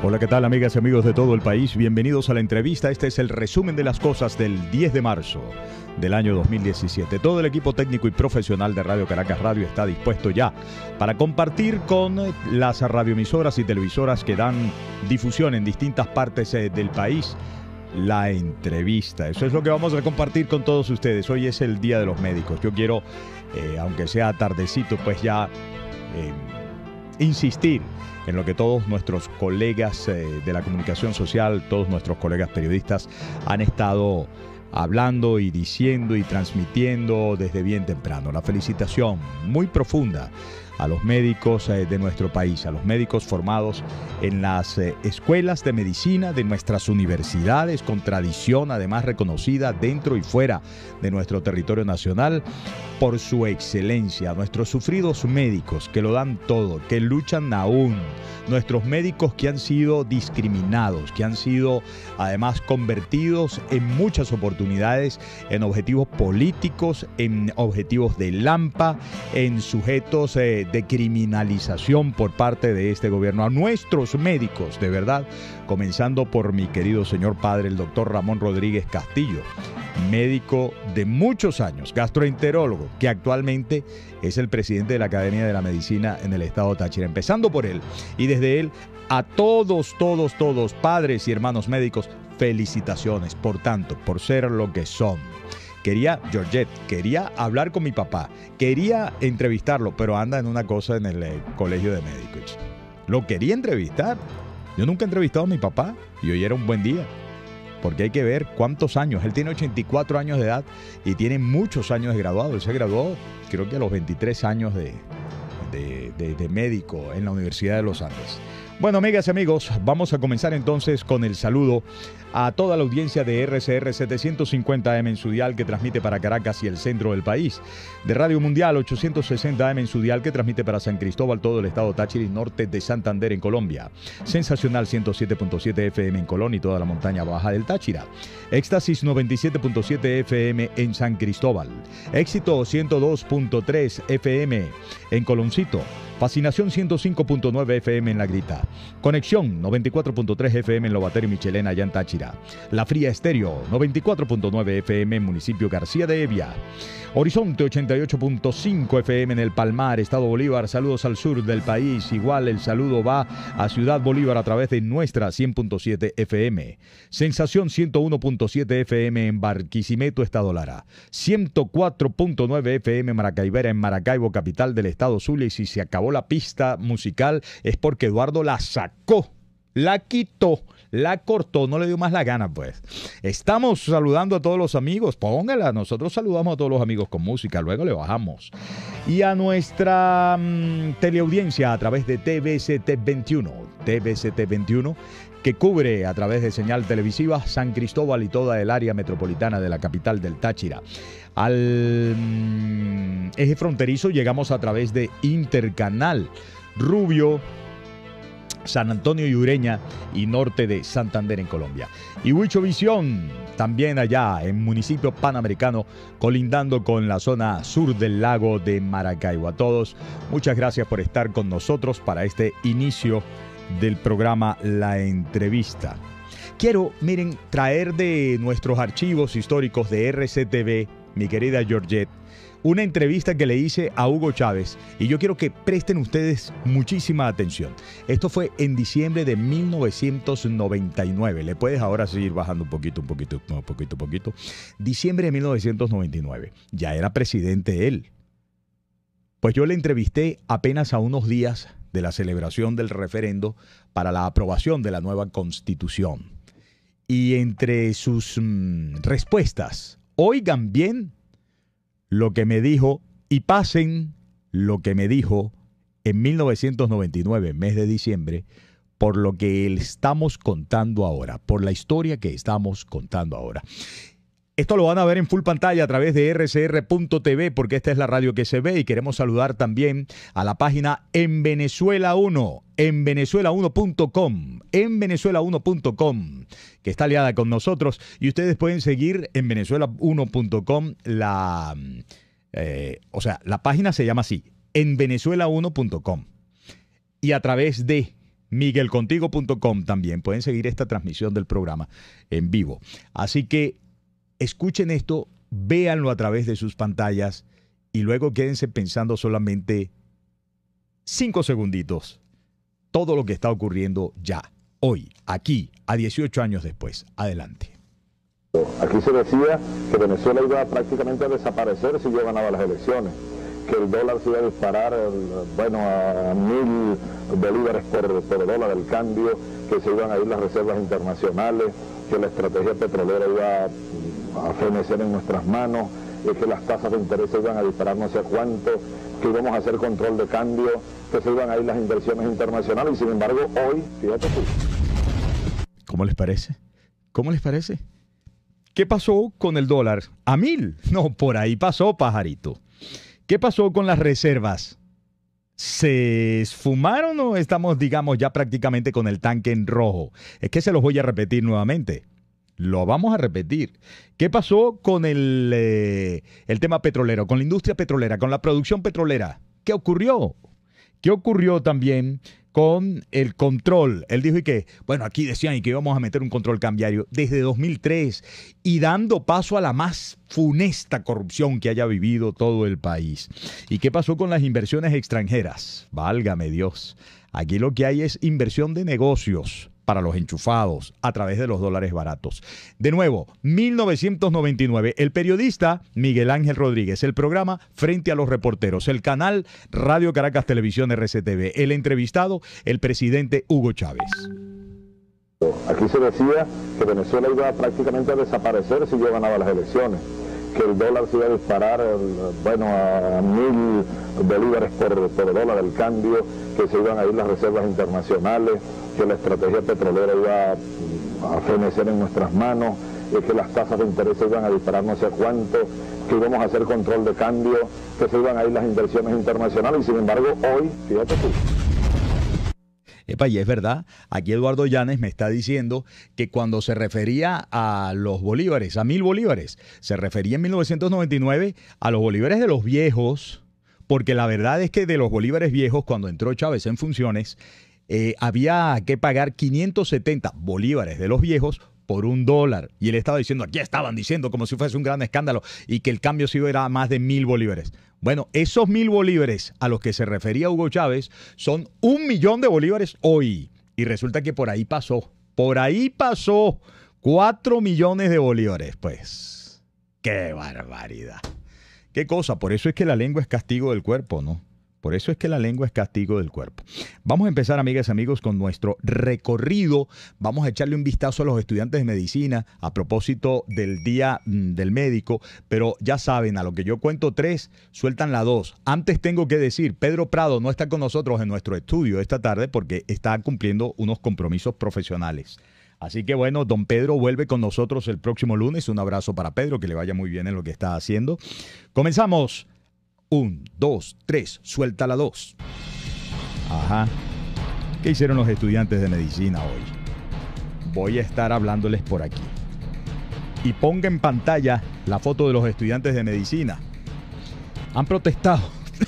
Hola, ¿qué tal, amigas y amigos de todo el país? Bienvenidos a la entrevista. Este es el resumen de las cosas del 10 de marzo del año 2017. Todo el equipo técnico y profesional de Radio Caracas Radio está dispuesto ya para compartir con las radioemisoras y televisoras que dan difusión en distintas partes del país la entrevista. Eso es lo que vamos a compartir con todos ustedes. Hoy es el Día de los Médicos. Yo quiero, aunque sea tardecito, pues ya insistir en lo que todos nuestros colegas de la comunicación social, todos nuestros colegas periodistas han estado hablando y diciendo y transmitiendo desde bien temprano. La felicitación muy profunda a los médicos de nuestro país, a los médicos formados en las escuelas de medicina de nuestras universidades, con tradición además reconocida dentro y fuera de nuestro territorio nacional, por su excelencia. Nuestros sufridos médicos que lo dan todo, que luchan aún, nuestros médicos que han sido discriminados, que han sido además convertidos en muchas oportunidades en objetivos políticos, en objetivos de lampa, en sujetos de criminalización por parte de este gobierno. A nuestros médicos, de verdad, comenzando por mi querido señor padre, el doctor Ramón Rodríguez Castillo, médico de muchos años, gastroenterólogo, que actualmente es el presidente de la Academia de la Medicina en el estado Táchira. Empezando por él y desde él a todos, padres y hermanos médicos, felicitaciones por tanto, por ser lo que son. Georgette, quería hablar con mi papá, quería entrevistarlo, pero anda en una cosa en el colegio de médicos. Lo quería entrevistar. Yo nunca he entrevistado a mi papá y hoy era un buen día. Porque hay que ver cuántos años. Él tiene 84 años de edad y tiene muchos años de graduado. Él se graduó, creo que a los 23 años de médico en la Universidad de los Andes. Bueno, amigas y amigos, vamos a comenzar entonces con el saludo a toda la audiencia de RCR 750M en su dial que transmite para Caracas y el centro del país, de Radio Mundial 860M en su dial que transmite para San Cristóbal, todo el estado Táchira y norte de Santander en Colombia, Sensacional 107.7 FM en Colón y toda la montaña baja del Táchira, Éxtasis 97.7 FM en San Cristóbal, Éxito 102.3 FM en Coloncito, Fascinación 105.9 FM en La Grita, Conexión 94.3 FM en Lobatero y Michelena allá en Táchira, La Fría Estéreo 94.9 FM en municipio García de Evia, Horizonte 88.5 FM en el Palmar, Estado Bolívar. Saludos al sur del país. Igual el saludo va a Ciudad Bolívar a través de nuestra 100.7 FM. Sensación 101.7 FM en Barquisimeto, Estado Lara. 104.9 FM en Maracaibera, en Maracaibo, capital del estado Zulia. Y si se acabó la pista musical es porque Eduardo la sacó, la quitó, la cortó, no le dio más la gana, pues. Estamos saludando a todos los amigos, póngala, nosotros saludamos a todos los amigos con música, luego le bajamos. Y a nuestra teleaudiencia a través de TVCT 21, que cubre a través de señal televisiva San Cristóbal y toda el área metropolitana de la capital del Táchira. Al eje fronterizo llegamos a través de Intercanal, Rubio, San Antonio y Ureña y norte de Santander en Colombia. Y Huichovisión, también allá en municipio panamericano, colindando con la zona sur del lago de Maracaibo. A todos, muchas gracias por estar con nosotros para este inicio del programa La Entrevista. Quiero, miren, traer de nuestros archivos históricos de RCTV, mi querida Georgette, una entrevista que le hice a Hugo Chávez y yo quiero que presten ustedes muchísima atención. Esto fue en diciembre de 1999. Le puedes ahora seguir bajando un poquito. Diciembre de 1999. Ya era presidente él. Pues yo le entrevisté apenas a unos días de la celebración del referendo para la aprobación de la nueva Constitución. Y entre sus respuestas, oigan bien lo que me dijo y pasen lo que me dijo en 1999, mes de diciembre, por lo que estamos contando ahora, por la historia que estamos contando ahora. Esto lo van a ver en full pantalla a través de rcr.tv porque esta es la radio que se ve y queremos saludar también a la página En Venezuela 1, en venezuela1.com, en venezuela1.com, que está aliada con nosotros y ustedes pueden seguir en venezuela1.com la página se llama así, en venezuela1.com y a través de miguelcontigo.com también pueden seguir esta transmisión del programa en vivo. Así que escuchen esto, véanlo a través de sus pantallas y luego quédense pensando solamente 5 segunditos todo lo que está ocurriendo ya, hoy, aquí, a 18 años después. Adelante. Aquí se decía que Venezuela iba prácticamente a desaparecer si yo ganaba las elecciones, que el dólar se iba a disparar, a 1.000 bolívares por dólar el cambio, que se iban a ir las reservas internacionales, que la estrategia petrolera iba a fenecer en nuestras manos, que las tasas de interés se iban a disparar no sé cuánto, que íbamos a hacer control de cambio, que se iban a ir las inversiones internacionales, y sin embargo hoy, fíjate tú. ¿Cómo les parece? ¿Cómo les parece? ¿Qué pasó con el dólar? ¿A 1.000? No, por ahí pasó, pajarito. ¿Qué pasó con las reservas? ¿Se esfumaron o estamos, digamos, ya prácticamente con el tanque en rojo? Es que se los voy a repetir nuevamente. Lo vamos a repetir. ¿Qué pasó con el tema petrolero, con la industria petrolera, con la producción petrolera? ¿Qué ocurrió? ¿Qué ocurrió también con el control? Él dijo que, bueno, aquí decían que íbamos a meter un control cambiario desde 2003 y dando paso a la más funesta corrupción que haya vivido todo el país. ¿Y qué pasó con las inversiones extranjeras? Válgame Dios. Aquí lo que hay es inversión de negocios para los enchufados a través de los dólares baratos. De nuevo, 1999, el periodista Miguel Ángel Rodríguez, el programa Frente a los Reporteros, el canal Radio Caracas Televisión RCTV, el entrevistado, el presidente Hugo Chávez. Aquí se decía que Venezuela iba prácticamente a desaparecer si yo ganaba las elecciones, que el dólar se iba a disparar, a 1.000 bolívares por dólar el cambio, que se iban a ir las reservas internacionales, que la estrategia petrolera iba a fenecer en nuestras manos, que las tasas de interés se iban a disparar no sé cuánto, que íbamos a hacer control de cambio, que se iban a ir las inversiones internacionales, y sin embargo hoy, fíjate tú. Epa, y es verdad, aquí Eduardo Llanes me está diciendo que cuando se refería a los bolívares, a 1.000 bolívares, se refería en 1999 a los bolívares de los viejos, porque la verdad es que de los bolívares viejos, cuando entró Chávez en funciones, había que pagar 570 bolívares de los viejos por $1. Y él estaba diciendo, aquí estaban diciendo como si fuese un gran escándalo y que el cambio sí era más de 1.000 bolívares. Bueno, esos 1.000 bolívares a los que se refería Hugo Chávez son 1.000.000 de bolívares hoy. Y resulta que por ahí pasó 4 millones de bolívares. Pues, qué barbaridad. Qué cosa, por eso es que la lengua es castigo del cuerpo, ¿no? Por eso es que la lengua es castigo del cuerpo. Vamos a empezar, amigas y amigos, con nuestro recorrido. Vamos a echarle un vistazo a los estudiantes de medicina a propósito del Día del Médico. Pero ya saben, a lo que yo cuento 3, sueltan la 2. Antes tengo que decir, Pedro Prado no está con nosotros en nuestro estudio esta tarde porque está cumpliendo unos compromisos profesionales. Así que bueno, don Pedro vuelve con nosotros el próximo lunes. Un abrazo para Pedro, que le vaya muy bien en lo que está haciendo. Comenzamos. 1, 2, 3, suelta la 2. Ajá. ¿Qué hicieron los estudiantes de medicina hoy? Voy a estar hablándoles por aquí. Y ponga en pantalla la foto de los estudiantes de medicina. Han protestado,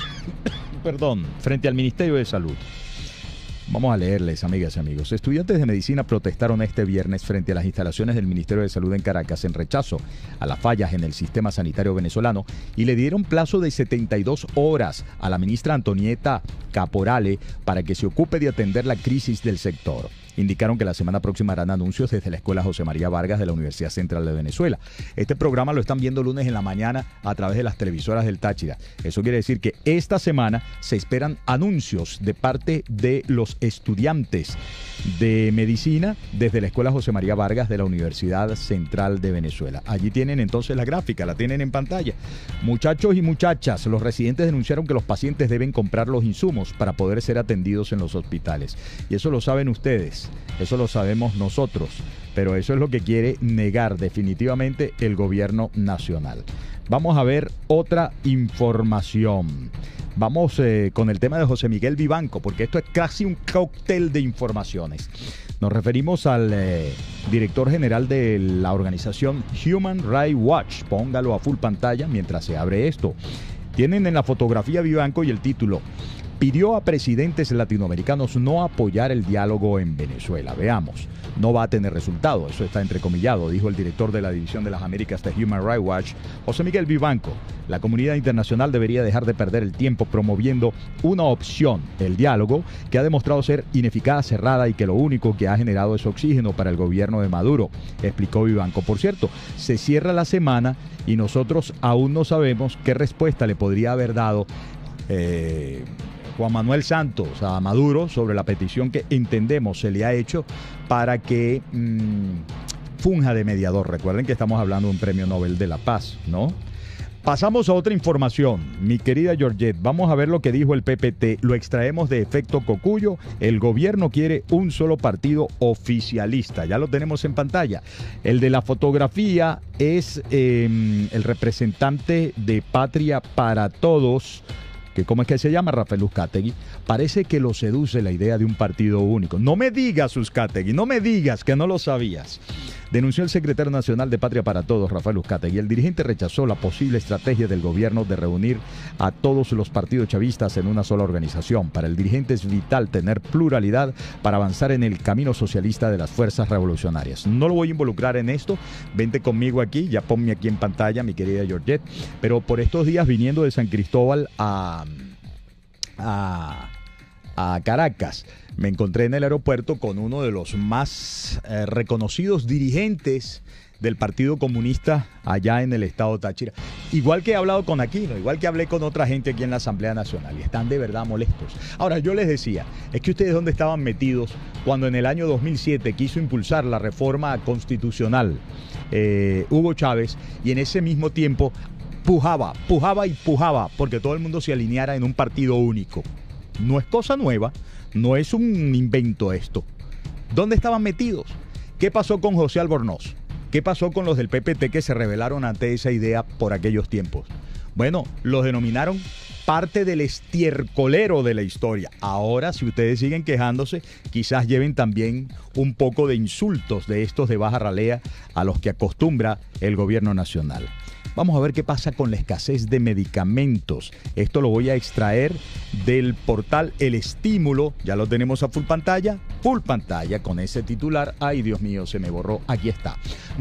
frente al Ministerio de Salud. Vamos a leerles, amigas y amigos. Estudiantes de medicina protestaron este viernes frente a las instalaciones del Ministerio de Salud en Caracas en rechazo a las fallas en el sistema sanitario venezolano y le dieron plazo de 72 horas a la ministra Antonieta Caporale para que se ocupe de atender la crisis del sector. Indicaron que la semana próxima harán anuncios desde la Escuela José María Vargas de la Universidad Central de Venezuela. Este programa lo están viendo lunes en la mañana a través de las televisoras del Táchira. Eso quiere decir que esta semana se esperan anuncios de parte de los estudiantes de medicina desde la Escuela José María Vargas de la Universidad Central de Venezuela. Allí tienen entonces la gráfica, la tienen en pantalla. Muchachos y muchachas, los residentes denunciaron que los pacientes deben comprar los insumos para poder ser atendidos en los hospitales. Y eso lo saben ustedes. Eso lo sabemos nosotros, pero eso es lo que quiere negar definitivamente el gobierno nacional. Vamos a ver otra información. Vamos con el tema de José Miguel Vivanco, porque esto es casi un cóctel de informaciones. Nos referimos al director general de la organización Human Rights Watch. Póngalo a full pantalla mientras se abre esto. Tienen en la fotografía Vivanco y el título: pidió a presidentes latinoamericanos no apoyar el diálogo en Venezuela. Veamos, no va a tener resultado, eso está entrecomillado, dijo el director de la División de las Américas de Human Rights Watch, José Miguel Vivanco. La comunidad internacional debería dejar de perder el tiempo promoviendo una opción, el diálogo, que ha demostrado ser ineficaz, cerrada y que lo único que ha generado es oxígeno para el gobierno de Maduro, explicó Vivanco. Por cierto, se cierra la semana y nosotros aún no sabemos qué respuesta le podría haber dado Juan Manuel Santos a Maduro sobre la petición que entendemos se le ha hecho para que funja de mediador. Recuerden que estamos hablando de un premio Nobel de la Paz, ¿no? Pasamos a otra información, mi querida Georgette. Vamos a ver lo que dijo el PPT. Lo extraemos de Efecto Cocuyo. El gobierno quiere un solo partido oficialista. Ya lo tenemos en pantalla. El de la fotografía es el representante de Patria para Todos, que ¿cómo es que se llama? Rafael Uzcategui. Parece que lo seduce la idea de un partido único. No me digas, Uzcategui, no me digas que no lo sabías. Denunció el secretario nacional de Patria para Todos, Rafael Uzcategui. El dirigente rechazó la posible estrategia del gobierno de reunir a todos los partidos chavistas en una sola organización. Para el dirigente es vital tener pluralidad para avanzar en el camino socialista de las fuerzas revolucionarias. No lo voy a involucrar en esto. Vente conmigo aquí, ya ponme aquí en pantalla, mi querida Georgette. Pero por estos días, viniendo de San Cristóbal a Caracas, me encontré en el aeropuerto con uno de los más reconocidos dirigentes del Partido Comunista allá en el estado Táchira. Igual que he hablado con Aquino, igual que hablé con otra gente aquí en la Asamblea Nacional, y están de verdad molestos. Ahora, yo les decía, es que ustedes dónde estaban metidos cuando en el año 2007 quiso impulsar la reforma constitucional Hugo Chávez, y en ese mismo tiempo pujaba, porque todo el mundo se alineara en un partido único. No es cosa nueva, no es un invento esto. ¿Dónde estaban metidos? ¿Qué pasó con José Albornoz? ¿Qué pasó con los del PPT que se rebelaron ante esa idea por aquellos tiempos? Bueno, los denominaron parte del estiercolero de la historia. Ahora, si ustedes siguen quejándose, quizás lleven también un poco de insultos de estos de baja ralea a los que acostumbra el gobierno nacional. Vamos a ver qué pasa con la escasez de medicamentos. Esto lo voy a extraer del portal El Estímulo. Ya lo tenemos a full pantalla con ese titular. Ay, Dios mío, se me borró. Aquí está.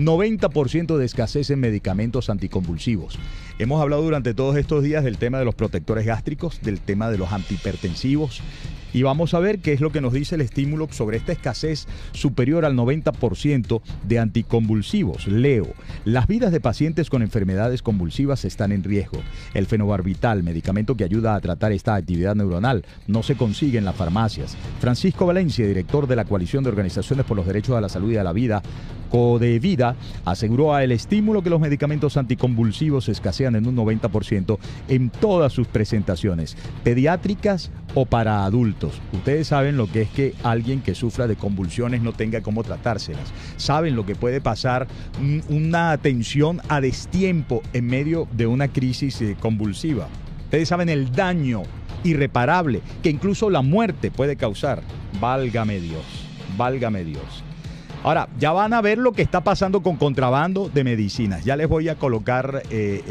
90% de escasez en medicamentos anticonvulsivos. Hemos hablado durante todos estos días del tema de los protectores gástricos, del tema de los antihipertensivos. Y vamos a ver qué es lo que nos dice El Estímulo sobre esta escasez superior al 90% de anticonvulsivos. Leo, las vidas de pacientes con enfermedades convulsivas están en riesgo. El fenobarbital, medicamento que ayuda a tratar esta actividad neuronal, no se consigue en las farmacias. Francisco Valencia, director de la Coalición de Organizaciones por los Derechos a la Salud y a la Vida, Codevida, aseguró a El Estímulo que los medicamentos anticonvulsivos escasean en un 90% en todas sus presentaciones, pediátricas o para adultos. Ustedes saben lo que es que alguien que sufra de convulsiones no tenga cómo tratárselas. Saben lo que puede pasar una tensión a destiempo en medio de una crisis convulsiva. Ustedes saben el daño irreparable que incluso la muerte puede causar. Válgame Dios, válgame Dios. Ahora, ya van a ver lo que está pasando con contrabando de medicinas. Ya les voy a colocar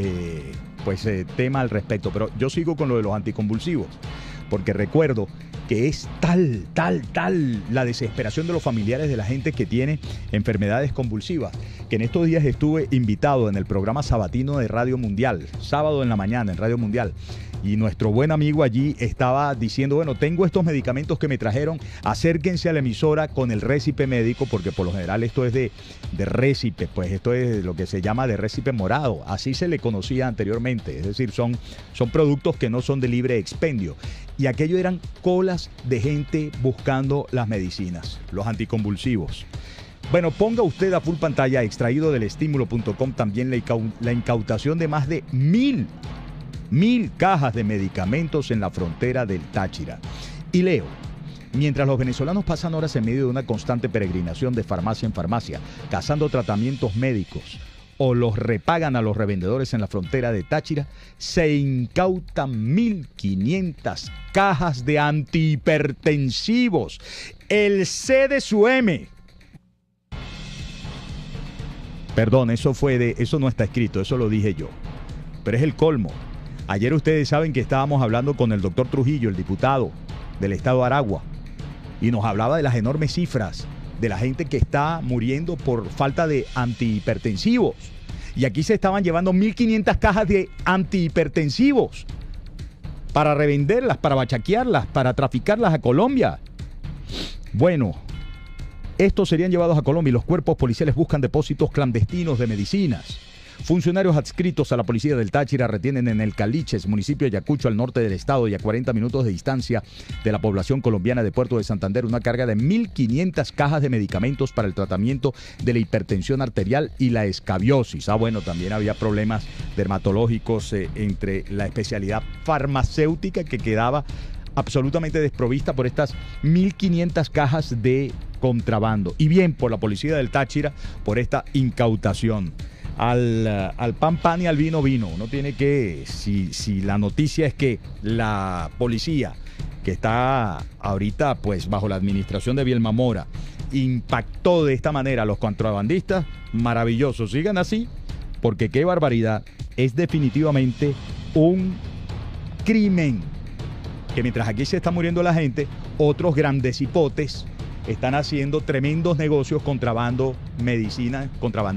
tema al respecto, pero yo sigo con lo de los anticonvulsivos, porque recuerdo que es tal la desesperación de los familiares de la gente que tiene enfermedades convulsivas, que en estos días estuve invitado en el programa sabatino de Radio Mundial, sábado en la mañana en Radio Mundial, y nuestro buen amigo allí estaba diciendo, bueno, tengo estos medicamentos que me trajeron, acérquense a la emisora con el récipe médico, porque por lo general esto es de récipe, pues esto es lo que se llama de récipe morado, así se le conocía anteriormente, es decir, son productos que no son de libre expendio, y aquello eran colas de gente buscando las medicinas, los anticonvulsivos. Bueno, ponga usted a full pantalla, extraído del estímulo.com, también la incautación de más de 1,000 cajas de medicamentos en la frontera del Táchira. Y leo, mientras los venezolanos pasan horas en medio de una constante peregrinación de farmacia en farmacia, cazando tratamientos médicos, o los repagan a los revendedores en la frontera de Táchira, se incautan 1,500 cajas de antihipertensivos. El C de su M. Perdón, eso no está escrito, eso lo dije yo. Pero es el colmo. Ayer ustedes saben que estábamos hablando con el doctor Trujillo, el diputado del estado de Aragua, y nos hablaba de las enormes cifras de la gente que está muriendo por falta de antihipertensivos. Y aquí se estaban llevando 1.500 cajas de antihipertensivos para revenderlas, para bachaquearlas, para traficarlas a Colombia. Bueno, estos serían llevados a Colombia y los cuerpos policiales buscan depósitos clandestinos de medicinas. Funcionarios adscritos a la policía del Táchira retienen en el Caliches, municipio de Ayacucho, al norte del estado y a 40 minutos de distancia de la población colombiana de Puerto de Santander, una carga de 1.500 cajas de medicamentos para el tratamiento de la hipertensión arterial y la escabiosis. Bueno, también había problemas dermatológicos entre la especialidad farmacéutica que quedaba absolutamente desprovista por estas 1.500 cajas de contrabando. Y bien por la policía del Táchira por esta incautación. Al pan y al vino. Uno tiene que, si la noticia es que la policía, que está ahorita pues bajo la administración de Bielma Mora, impactó de esta manera a los contrabandistas, maravilloso, sigan así, porque qué barbaridad, es definitivamente un crimen, que mientras aquí se está muriendo la gente, otros grandes hipotes están haciendo tremendos negocios contrabandeando medicina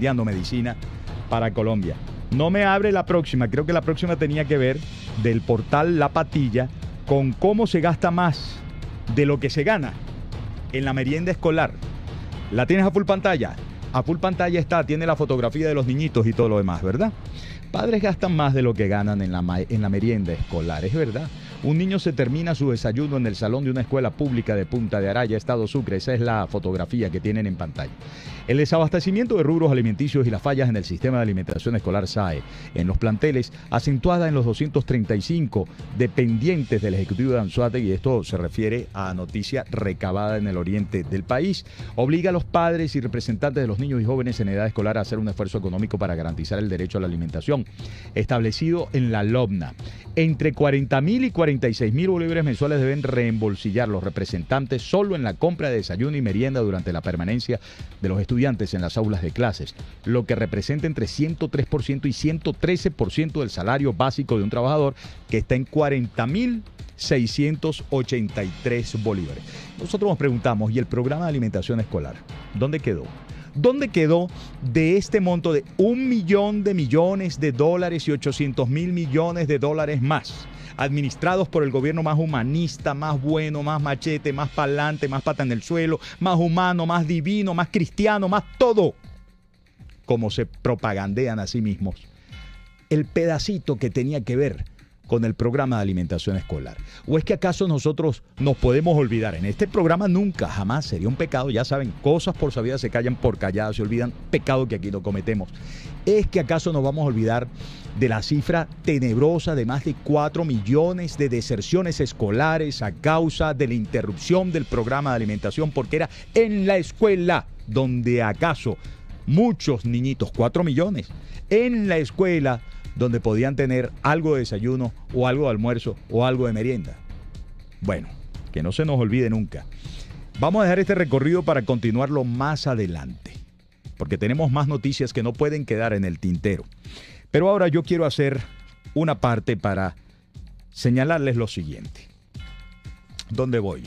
para Colombia. No me abre la próxima, creo que la próxima tenía que ver del portal La Patilla con cómo se gasta más de lo que se gana en la merienda escolar. ¿La tienes a full pantalla? A full pantalla está, tiene la fotografía de los niñitos y todo lo demás, ¿verdad? Padres gastan más de lo que ganan en la merienda escolar, es verdad. Un niño se termina su desayuno en el salón de una escuela pública de Punta de Araya, Estado Sucre. Esa es la fotografía que tienen en pantalla. El desabastecimiento de rubros alimenticios y las fallas en el sistema de alimentación escolar SAE en los planteles, acentuada en los 235 dependientes del Ejecutivo de Anzoátegui, y esto se refiere a noticia recabada en el oriente del país, obliga a los padres y representantes de los niños y jóvenes en edad escolar a hacer un esfuerzo económico para garantizar el derecho a la alimentación, establecido en la LOBNA. Entre 40.000 y 46.000 bolívares mensuales deben reembolsillar los representantes solo en la compra de desayuno y merienda durante la permanencia de los estudiantes en las aulas de clases, lo que representa entre 103% y 113% del salario básico de un trabajador, que está en 40.683 bolívares. Nosotros nos preguntamos, ¿y el programa de alimentación escolar? ¿Dónde quedó? ¿Dónde quedó de este monto de $1.000.000 de dólares y 800.000 millones de dólares más, administrados por el gobierno más humanista, más bueno, más machete, más pa'lante, más pata en el suelo, más humano, más divino, más cristiano, más todo, como se propagandean a sí misos? El pedacito que tenía que ver con el programa de alimentación escolar. ¿O es que acaso nosotros nos podemos olvidar? En este programa nunca, jamás sería un pecado, ya saben, cosas por sabidas se callan, por calladas se olvidan, pecado que aquí no cometemos. ¿Es que acaso nos vamos a olvidar de la cifra tenebrosa de más de 4 millones de deserciones escolares a causa de la interrupción del programa de alimentación? Porque era en la escuela donde acaso muchos niñitos, 4 millones, en la escuela donde podían tener algo de desayuno o algo de almuerzo o algo de merienda. Bueno, que no se nos olvide nunca. Vamos a dejar este recorrido para continuarlo más adelante, porque tenemos más noticias que no pueden quedar en el tintero. Pero ahora yo quiero hacer una parte para señalarles lo siguiente. ¿Dónde voy?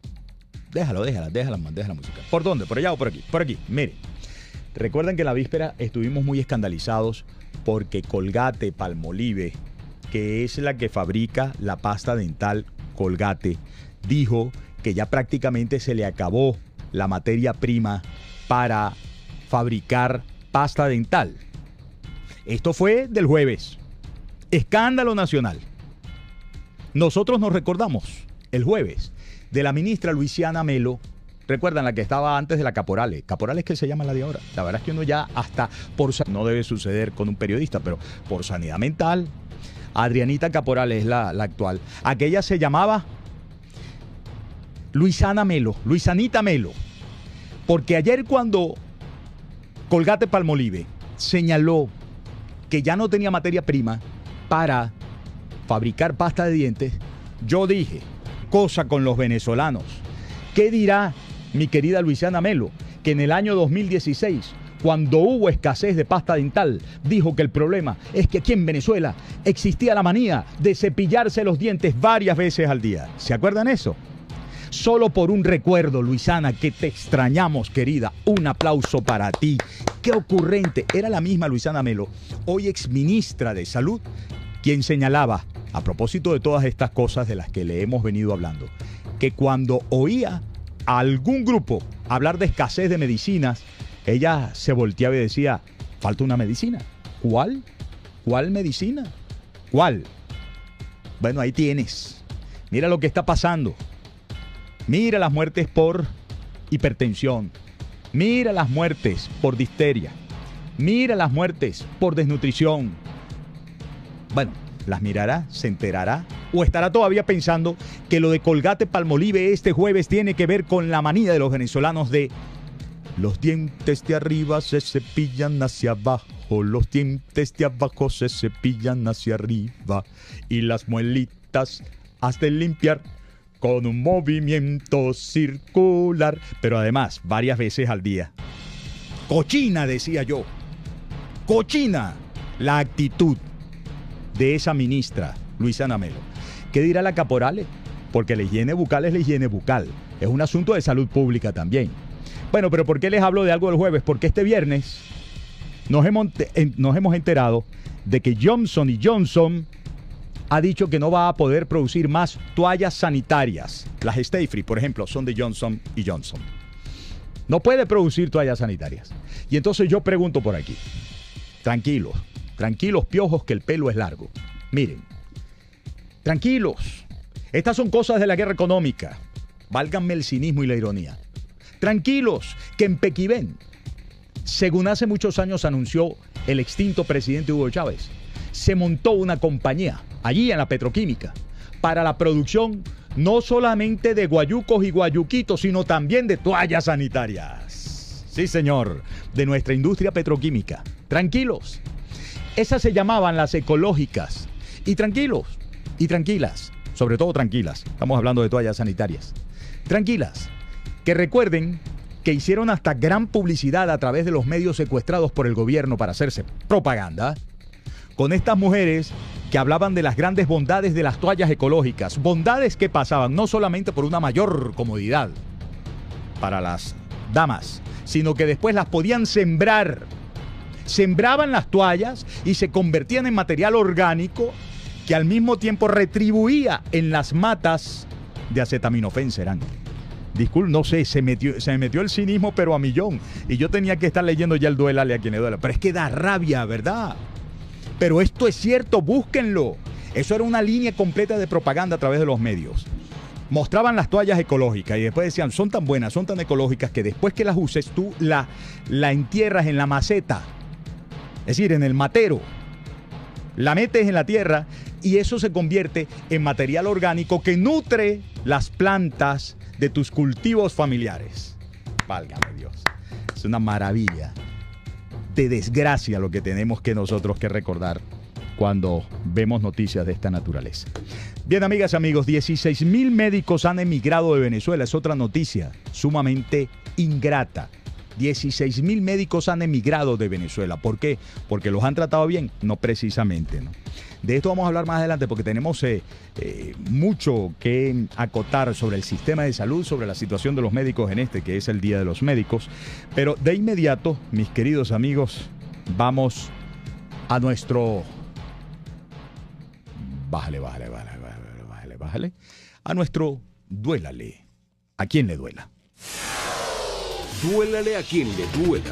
Déjala música. ¿Por dónde? ¿Por allá o por aquí? Por aquí, mire. Recuerden que en la víspera estuvimos muy escandalizados porque Colgate-Palmolive, que es la que fabrica la pasta dental Colgate, dijo que ya prácticamente se le acabó la materia prima para fabricar pasta dental. Esto fue del jueves. Escándalo nacional. Nosotros nos recordamos el jueves de la ministra Luisiana Melo. ¿Recuerdan la que estaba antes de la Caporales? Caporales, que se llama la de ahora. La verdad es que uno ya hasta por... No debe suceder con un periodista, pero por sanidad mental. Adrianita Caporales es la actual. Aquella se llamaba Luisanita Melo. Porque ayer cuando Colgate-Palmolive señaló que ya no tenía materia prima para fabricar pasta de dientes, yo dije, cosa con los venezolanos. ¿Qué dirá mi querida Luisiana Melo, que en el año 2016 cuando hubo escasez de pasta dental, dijo que el problema es que aquí en Venezuela existía la manía de cepillarse los dientes varias veces al día. ¿Se acuerdan eso? Solo por un recuerdo, Luisana, que te extrañamos, querida. Un aplauso para ti. Qué ocurrente. Era la misma Luisana Melo, hoy exministra de Salud, quien señalaba, a propósito de todas estas cosas de las que le hemos venido hablando, que cuando oía a algún grupo hablar de escasez de medicinas, ella se volteaba y decía, falta una medicina. ¿Cuál? ¿Cuál medicina? ¿Cuál? Bueno, ahí tienes. Mira lo que está pasando. Mira las muertes por hipertensión. Mira las muertes por difteria. Mira las muertes por desnutrición. Bueno, las mirará, se enterará o estará todavía pensando que lo de Colgate-Palmolive este jueves tiene que ver con la manía de los venezolanos de los dientes de arriba se cepillan hacia abajo, los dientes de abajo se cepillan hacia arriba y las muelitas has de limpiar con un movimiento circular, pero además varias veces al día. Cochina, decía yo. Cochina la actitud de esa ministra, Luisana Melo. ¿Qué dirá la caporale? Porque la higiene bucal es la higiene bucal. Es un asunto de salud pública también. Bueno, pero ¿por qué les hablo de algo del jueves? Porque este viernes nos hemos enterado de que Johnson & Johnson ha dicho que no va a poder producir más toallas sanitarias. Las Stay Free, por ejemplo, son de Johnson & Johnson. No puede producir toallas sanitarias. Y entonces yo pregunto por aquí. Tranquilos, tranquilos piojos que el pelo es largo. Miren, tranquilos. Estas son cosas de la guerra económica. Válganme el cinismo y la ironía. Tranquilos, que en Pequibén, según hace muchos años anunció el extinto presidente Hugo Chávez, se montó una compañía allí en la petroquímica para la producción no solamente de guayucos y guayuquitos, sino también de toallas sanitarias. Sí, señor, de nuestra industria petroquímica. Tranquilos. Esas se llamaban las ecológicas. Y tranquilos, y tranquilas, sobre todo tranquilas. Estamos hablando de toallas sanitarias. Tranquilas. Que recuerden que hicieron hasta gran publicidad a través de los medios secuestrados por el gobierno para hacerse propaganda con estas mujeres que hablaban de las grandes bondades de las toallas ecológicas. Bondades que pasaban no solamente por una mayor comodidad para las damas, sino que después las podían sembrar. Sembraban las toallas y se convertían en material orgánico que al mismo tiempo retribuía en las matas de acetaminofén serán. Disculpe, no sé, se me metió el cinismo, pero a millón. Y yo tenía que estar leyendo ya el duélale a quien le duela. Pero es que da rabia, ¿verdad? Pero esto es cierto, búsquenlo. Eso era una línea completa de propaganda a través de los medios. Mostraban las toallas ecológicas y después decían, son tan buenas, son tan ecológicas que después que las uses tú la entierras en la maceta. Es decir, en el matero. La metes en la tierra y eso se convierte en material orgánico que nutre las plantas de tus cultivos familiares. Válgame Dios. Es una maravilla de desgracia lo que tenemos que nosotros que recordar cuando vemos noticias de esta naturaleza. Bien, amigas y amigos, 16,000 médicos han emigrado de Venezuela. Es otra noticia sumamente ingrata. 16,000 médicos han emigrado de Venezuela. ¿Por qué? Porque los han tratado bien. No precisamente, ¿no? De esto vamos a hablar más adelante porque tenemos mucho que acotar sobre el sistema de salud, sobre la situación de los médicos en que es el Día de los Médicos. Pero de inmediato, mis queridos amigos, vamos a nuestro... Bájale. A nuestro duélale. ¿A quién le duela? Duélale a quien le duela.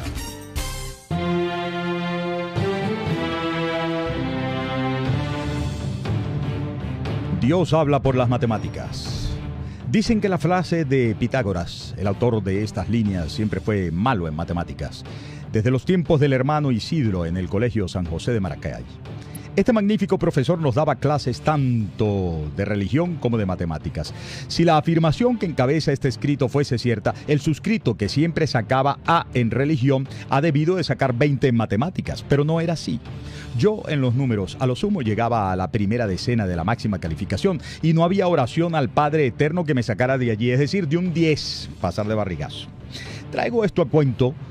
Dios habla por las matemáticas. Dicen que la frase de Pitágoras, el autor de estas líneas, siempre fue malo en matemáticas, desde los tiempos del hermano Isidro en el Colegio San José de Maracay. Este magnífico profesor nos daba clases tanto de religión como de matemáticas. Si la afirmación que encabeza este escrito fuese cierta, el suscrito que siempre sacaba A en religión ha debido de sacar 20 en matemáticas, pero no era así. Yo en los números a lo sumo llegaba a la primera decena de la máxima calificación y no había oración al Padre Eterno que me sacara de allí, es decir, de un 10, pasar de barrigazo. Traigo esto a cuento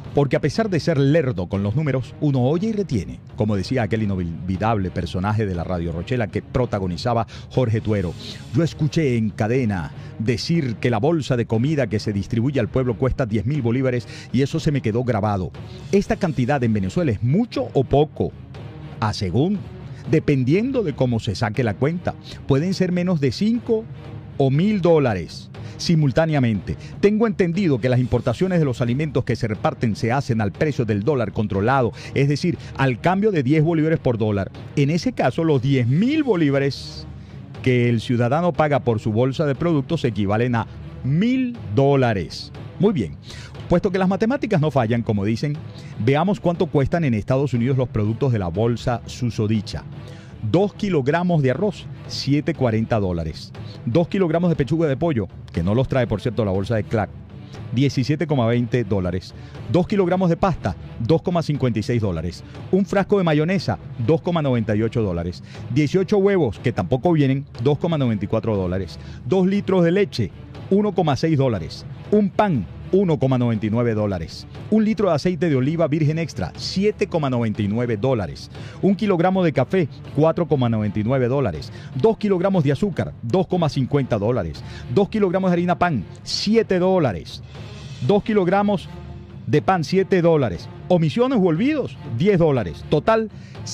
Porque a pesar de ser lerdo con los números, uno oye y retiene, como decía aquel inolvidable personaje de la Radio Rochela que protagonizaba Jorge Tuero. Yo escuché en cadena decir que la bolsa de comida que se distribuye al pueblo cuesta 10.000 bolívares y eso se me quedó grabado. ¿Esta cantidad en Venezuela es mucho o poco? A según, dependiendo de cómo se saque la cuenta. Pueden ser menos de 5 o 1.000 dólares. Simultáneamente, tengo entendido que las importaciones de los alimentos que se reparten se hacen al precio del dólar controlado, es decir, al cambio de 10 bolívares por dólar. En ese caso, los 10.000 bolívares que el ciudadano paga por su bolsa de productos equivalen a 1.000 dólares. Muy bien. Puesto que las matemáticas no fallan, como dicen, veamos cuánto cuestan en Estados Unidos los productos de la bolsa susodicha. 2 kilogramos de arroz, 7.40 dólares. 2 kilogramos de pechuga de pollo, que no los trae, por cierto, la bolsa de Clark, 17.20 dólares. 2 kilogramos de pasta, 2.56 dólares. Un frasco de mayonesa, 2.98 dólares. 18 huevos, que tampoco vienen, 2.94 dólares. 2 litros de leche, 1.6 dólares. Un pan, 1.99 dólares. Un litro de aceite de oliva virgen extra, 7.99 dólares. 1 kilogramo de café, 4.99 dólares. 2 kilogramos de azúcar, 2.50 dólares. 2 kilogramos de harina pan, 7 dólares. 2 kilogramos de pan, 7 dólares. Omisiones u olvidos, 10 dólares. Total,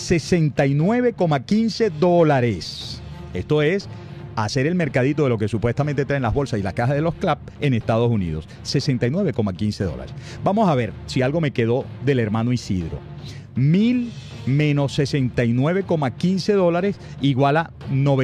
69.15 dólares. Esto es hacer el mercadito de lo que supuestamente traen las bolsas y las cajas de los CLAP en Estados Unidos. 69.15 dólares. Vamos a ver si algo me quedó del hermano Isidro. 1.000 menos 69.15 dólares igual a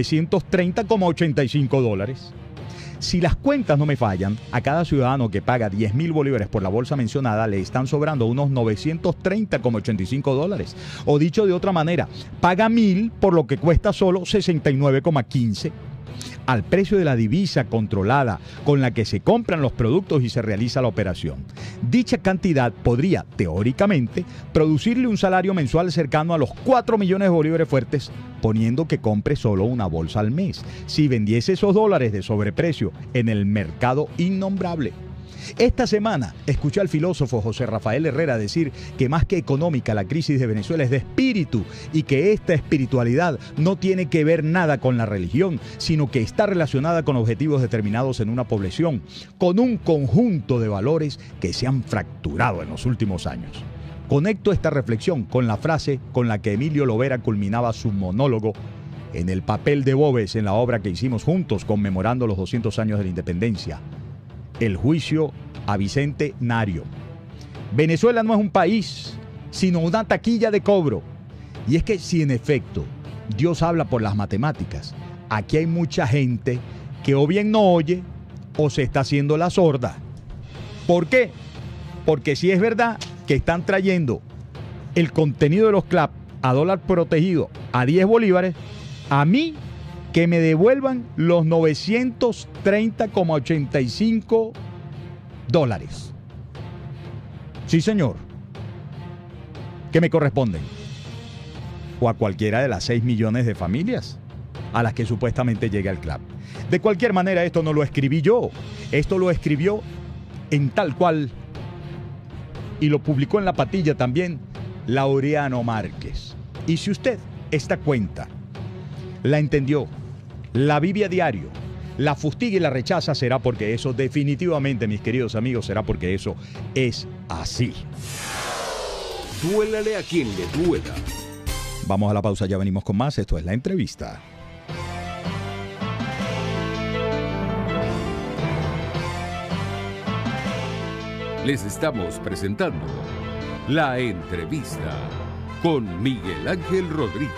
930.85 dólares. Si las cuentas no me fallan, a cada ciudadano que paga 10.000 bolívares por la bolsa mencionada le están sobrando unos 930.85 dólares. O dicho de otra manera, paga 1.000 por lo que cuesta solo 69.15. Al precio de la divisa controlada con la que se compran los productos y se realiza la operación. Dicha cantidad podría, teóricamente, producirle un salario mensual cercano a los 4 millones de bolívares fuertes, poniendo que compre solo una bolsa al mes, si vendiese esos dólares de sobreprecio en el mercado innombrable. Esta semana escuché al filósofo José Rafael Herrera decir que más que económica la crisis de Venezuela es de espíritu y que esta espiritualidad no tiene que ver nada con la religión, sino que está relacionada con objetivos determinados en una población, con un conjunto de valores que se han fracturado en los últimos años. Conecto esta reflexión con la frase con la que Emilio Lovera culminaba su monólogo en el papel de Bobes en la obra que hicimos juntos conmemorando los 200 años de la independencia. El juicio a Vicente Nario. Venezuela no es un país, sino una taquilla de cobro. Y es que si en efecto Dios habla por las matemáticas, aquí hay mucha gente que o bien no oye o se está haciendo la sorda. ¿Por qué? Porque si es verdad que están trayendo el contenido de los CLAP a dólar protegido a 10 bolívares, a mí que me devuelvan los 930.85 dólares. Sí, señor. Que me corresponden. O a cualquiera de las 6 millones de familias a las que supuestamente llega el CLAP. De cualquier manera, esto no lo escribí yo. Esto lo escribió en tal cual y lo publicó en La Patilla también Laureano Márquez. Y si usted esta cuenta la entendió, la vive a diario, la fustiga y la rechaza, será porque eso definitivamente, mis queridos amigos, será porque eso es así. Duélale a quien le duela. Vamos a la pausa, ya venimos con más. Esto es La Entrevista. Les estamos presentando La Entrevista con Miguel Ángel Rodríguez.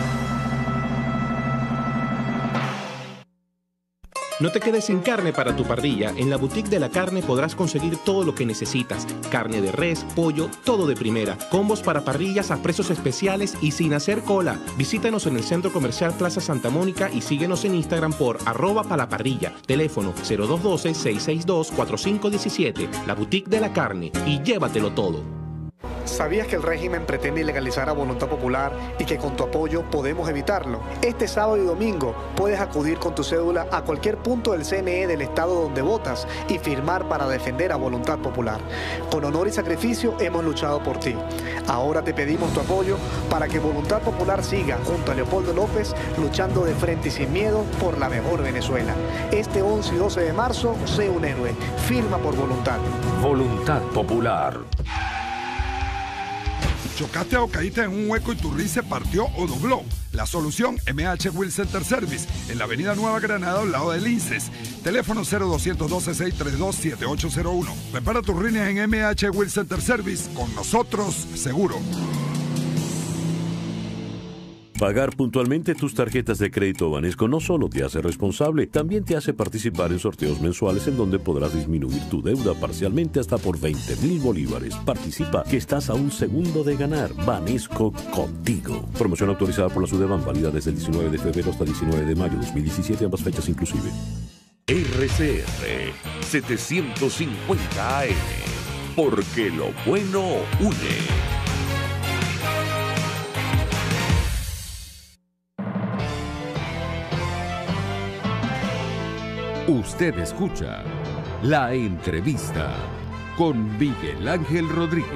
No te quedes sin carne para tu parrilla. En la Boutique de la Carne podrás conseguir todo lo que necesitas. Carne de res, pollo, todo de primera. Combos para parrillas a precios especiales y sin hacer cola. Visítanos en el Centro Comercial Plaza Santa Mónica y síguenos en Instagram por @palaparrilla. Teléfono 0212-662-4517. La Boutique de la Carne. Y llévatelo todo. ¿Sabías que el régimen pretende ilegalizar a voluntad popular y que con tu apoyo podemos evitarlo? Este sábado y domingo puedes acudir con tu cédula a cualquier punto del CNE del estado donde votas y firmar para defender a voluntad popular. Con honor y sacrificio hemos luchado por ti. Ahora te pedimos tu apoyo para que Voluntad Popular siga junto a Leopoldo López luchando de frente y sin miedo por la mejor Venezuela. Este 11 y 12 de marzo, sé un héroe. Firma por voluntad. Voluntad Popular. ¿Chocaste o caíste en un hueco y tu RIN se partió o dobló? La solución, MH Wheel Center Service, en la avenida Nueva Granada, al lado del INSES. Teléfono 0212-632-7801. Repara tus rines en MH Wheel Center Service. Con nosotros, seguro. Pagar puntualmente tus tarjetas de crédito Banesco no solo te hace responsable, también te hace participar en sorteos mensuales en donde podrás disminuir tu deuda parcialmente hasta por 20.000 bolívares. Participa, que estás a un segundo de ganar. Banesco, contigo. Promoción autorizada por la Sudeban, válida desde el 19 de febrero hasta el 19 de mayo 2017, ambas fechas inclusive. RCR 750 AM, porque lo bueno une. Usted escucha La Entrevista con Miguel Ángel Rodríguez.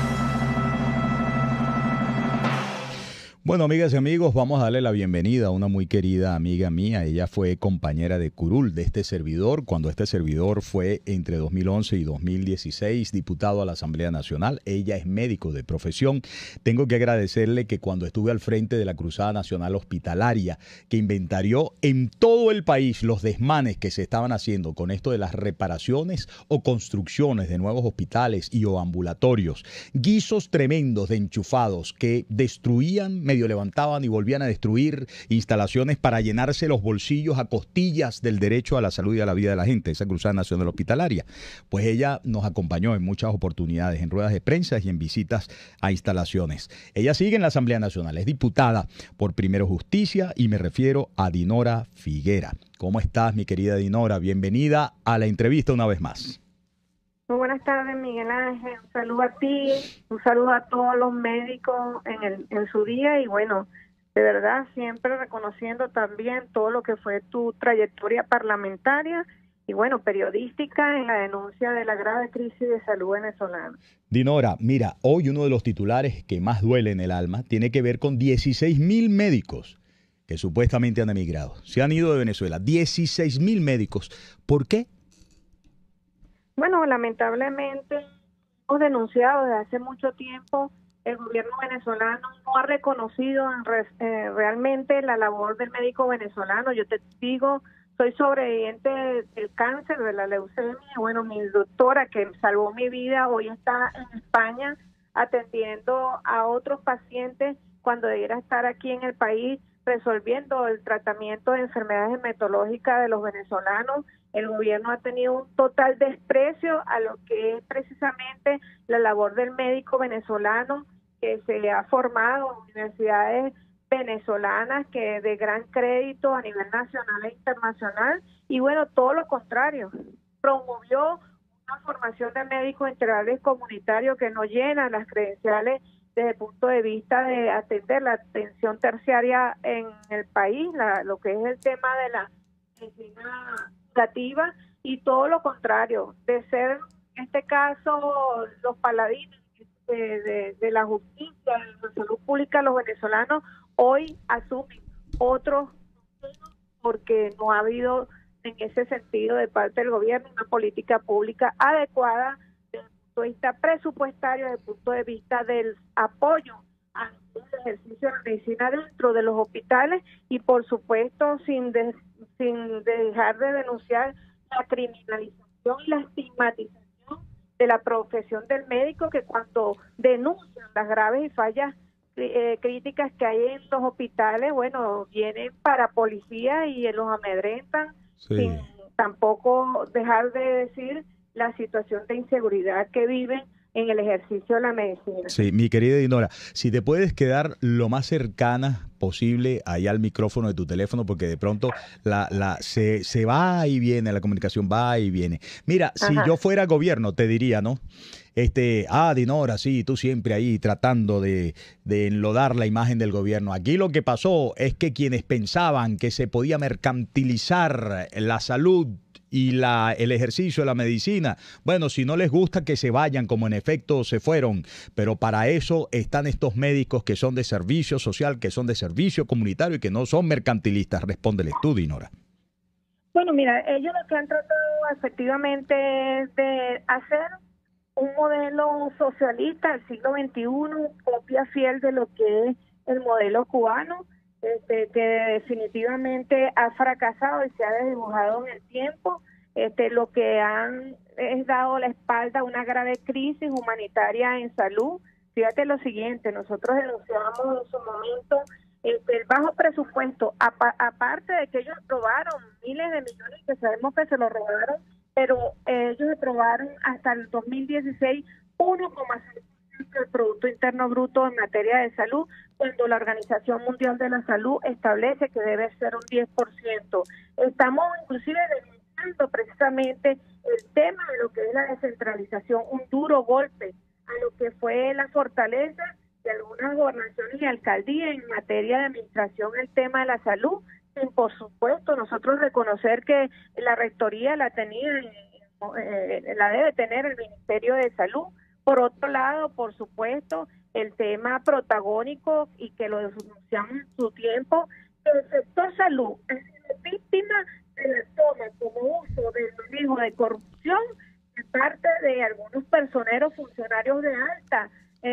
Bueno, amigas y amigos, vamos a darle la bienvenida a una muy querida amiga mía. Ella fue compañera de curul de este servidor, cuando este servidor fue entre 2011 y 2016 diputado a la Asamblea Nacional. Ella es médico de profesión. Tengo que agradecerle que cuando estuve al frente de la Cruzada Nacional Hospitalaria, que inventarió en todo el país los desmanes que se estaban haciendo con esto de las reparaciones o construcciones de nuevos hospitales y o ambulatorios, guisos tremendos de enchufados que destruían, medio levantaban y volvían a destruir instalaciones para llenarse los bolsillos a costillas del derecho a la salud y a la vida de la gente, esa Cruzada Nacional Hospitalaria. Pues ella nos acompañó en muchas oportunidades, en ruedas de prensa y en visitas a instalaciones. Ella sigue en la Asamblea Nacional, es diputada por Primero Justicia y me refiero a Dinora Figuera. ¿Cómo estás, mi querida Dinora? Bienvenida a la entrevista una vez más. Muy buenas tardes, Miguel Ángel. Un saludo a ti, un saludo a todos los médicos en su día y bueno, de verdad siempre reconociendo también todo lo que fue tu trayectoria parlamentaria y bueno, periodística en la denuncia de la grave crisis de salud venezolana. Dinora, mira, hoy uno de los titulares que más duele en el alma tiene que ver con 16.000 médicos que supuestamente han emigrado. Se han ido de Venezuela, 16.000 médicos. ¿Por qué? Bueno, lamentablemente hemos denunciado desde hace mucho tiempo, el gobierno venezolano no ha reconocido realmente la labor del médico venezolano. Yo te digo, soy sobreviviente del cáncer, de la leucemia. Bueno, mi doctora que salvó mi vida hoy está en España atendiendo a otros pacientes cuando debiera estar aquí en el país resolviendo el tratamiento de enfermedades hematológicas de los venezolanos. El gobierno ha tenido un total desprecio a lo que es precisamente la labor del médico venezolano que se ha formado en universidades venezolanas que de gran crédito a nivel nacional e internacional y bueno, todo lo contrario, promovió una formación de médicos integrales comunitarios que no llena las credenciales desde el punto de vista de atender la atención terciaria en el país, lo que es el tema de la medicina educativa y todo lo contrario, de ser en este caso los paladines de la justicia, de la salud pública, los venezolanos hoy asumen otros porque no ha habido en ese sentido de parte del gobierno una política pública adecuada desde el punto de vista presupuestario, desde el punto de vista del apoyo al ejercicio de la medicina dentro de los hospitales y por supuesto sin dejar de denunciar la criminalización y la estigmatización de la profesión del médico que cuando denuncian las graves y fallas críticas que hay en los hospitales, bueno, vienen para policía y los amedrentan, sí, sin tampoco dejar de decir la situación de inseguridad que viven en el ejercicio de la medicina. Sí, mi querida Dinora, si te puedes quedar lo más cercana posible ahí al micrófono de tu teléfono, porque de pronto se va y viene, la comunicación va y viene. Mira, si yo fuera gobierno, te diría, ¿no? Dinora, sí, tú siempre ahí tratando de enlodar la imagen del gobierno. Aquí lo que pasó es que quienes pensaban que se podía mercantilizar la salud y el ejercicio de la medicina, bueno, si no les gusta que se vayan, como en efecto se fueron, pero para eso están estos médicos que son de servicio social, que son de servicio comunitario y que no son mercantilistas. Respóndeles tú, Dinora. Bueno, mira, ellos lo que han tratado efectivamente es de hacer un modelo socialista del siglo XXI, copia fiel de lo que es el modelo cubano, que definitivamente ha fracasado y se ha desdibujado en el tiempo. Lo que han es dado la espalda a una grave crisis humanitaria en salud. Fíjate lo siguiente, nosotros denunciamos en su momento el bajo presupuesto, aparte de que ellos robaron miles de millones, que sabemos que se lo robaron, pero ellos aprobaron hasta el 2016 1,6% del Producto Interno Bruto en materia de salud, cuando la Organización Mundial de la Salud establece que debe ser un 10%. Estamos inclusive denunciando precisamente el tema de lo que es la descentralización, un duro golpe a lo que fue la fortaleza de algunas gobernaciones y alcaldías en materia de administración el tema de la salud. Y por supuesto, nosotros reconocer que la rectoría la debe tener el Ministerio de Salud. Por otro lado, por supuesto, el tema protagónico, y que lo denunciamos en su tiempo, que el sector salud ha sido víctima de la toma como uso del manejo de corrupción de parte de algunos personeros funcionarios de alta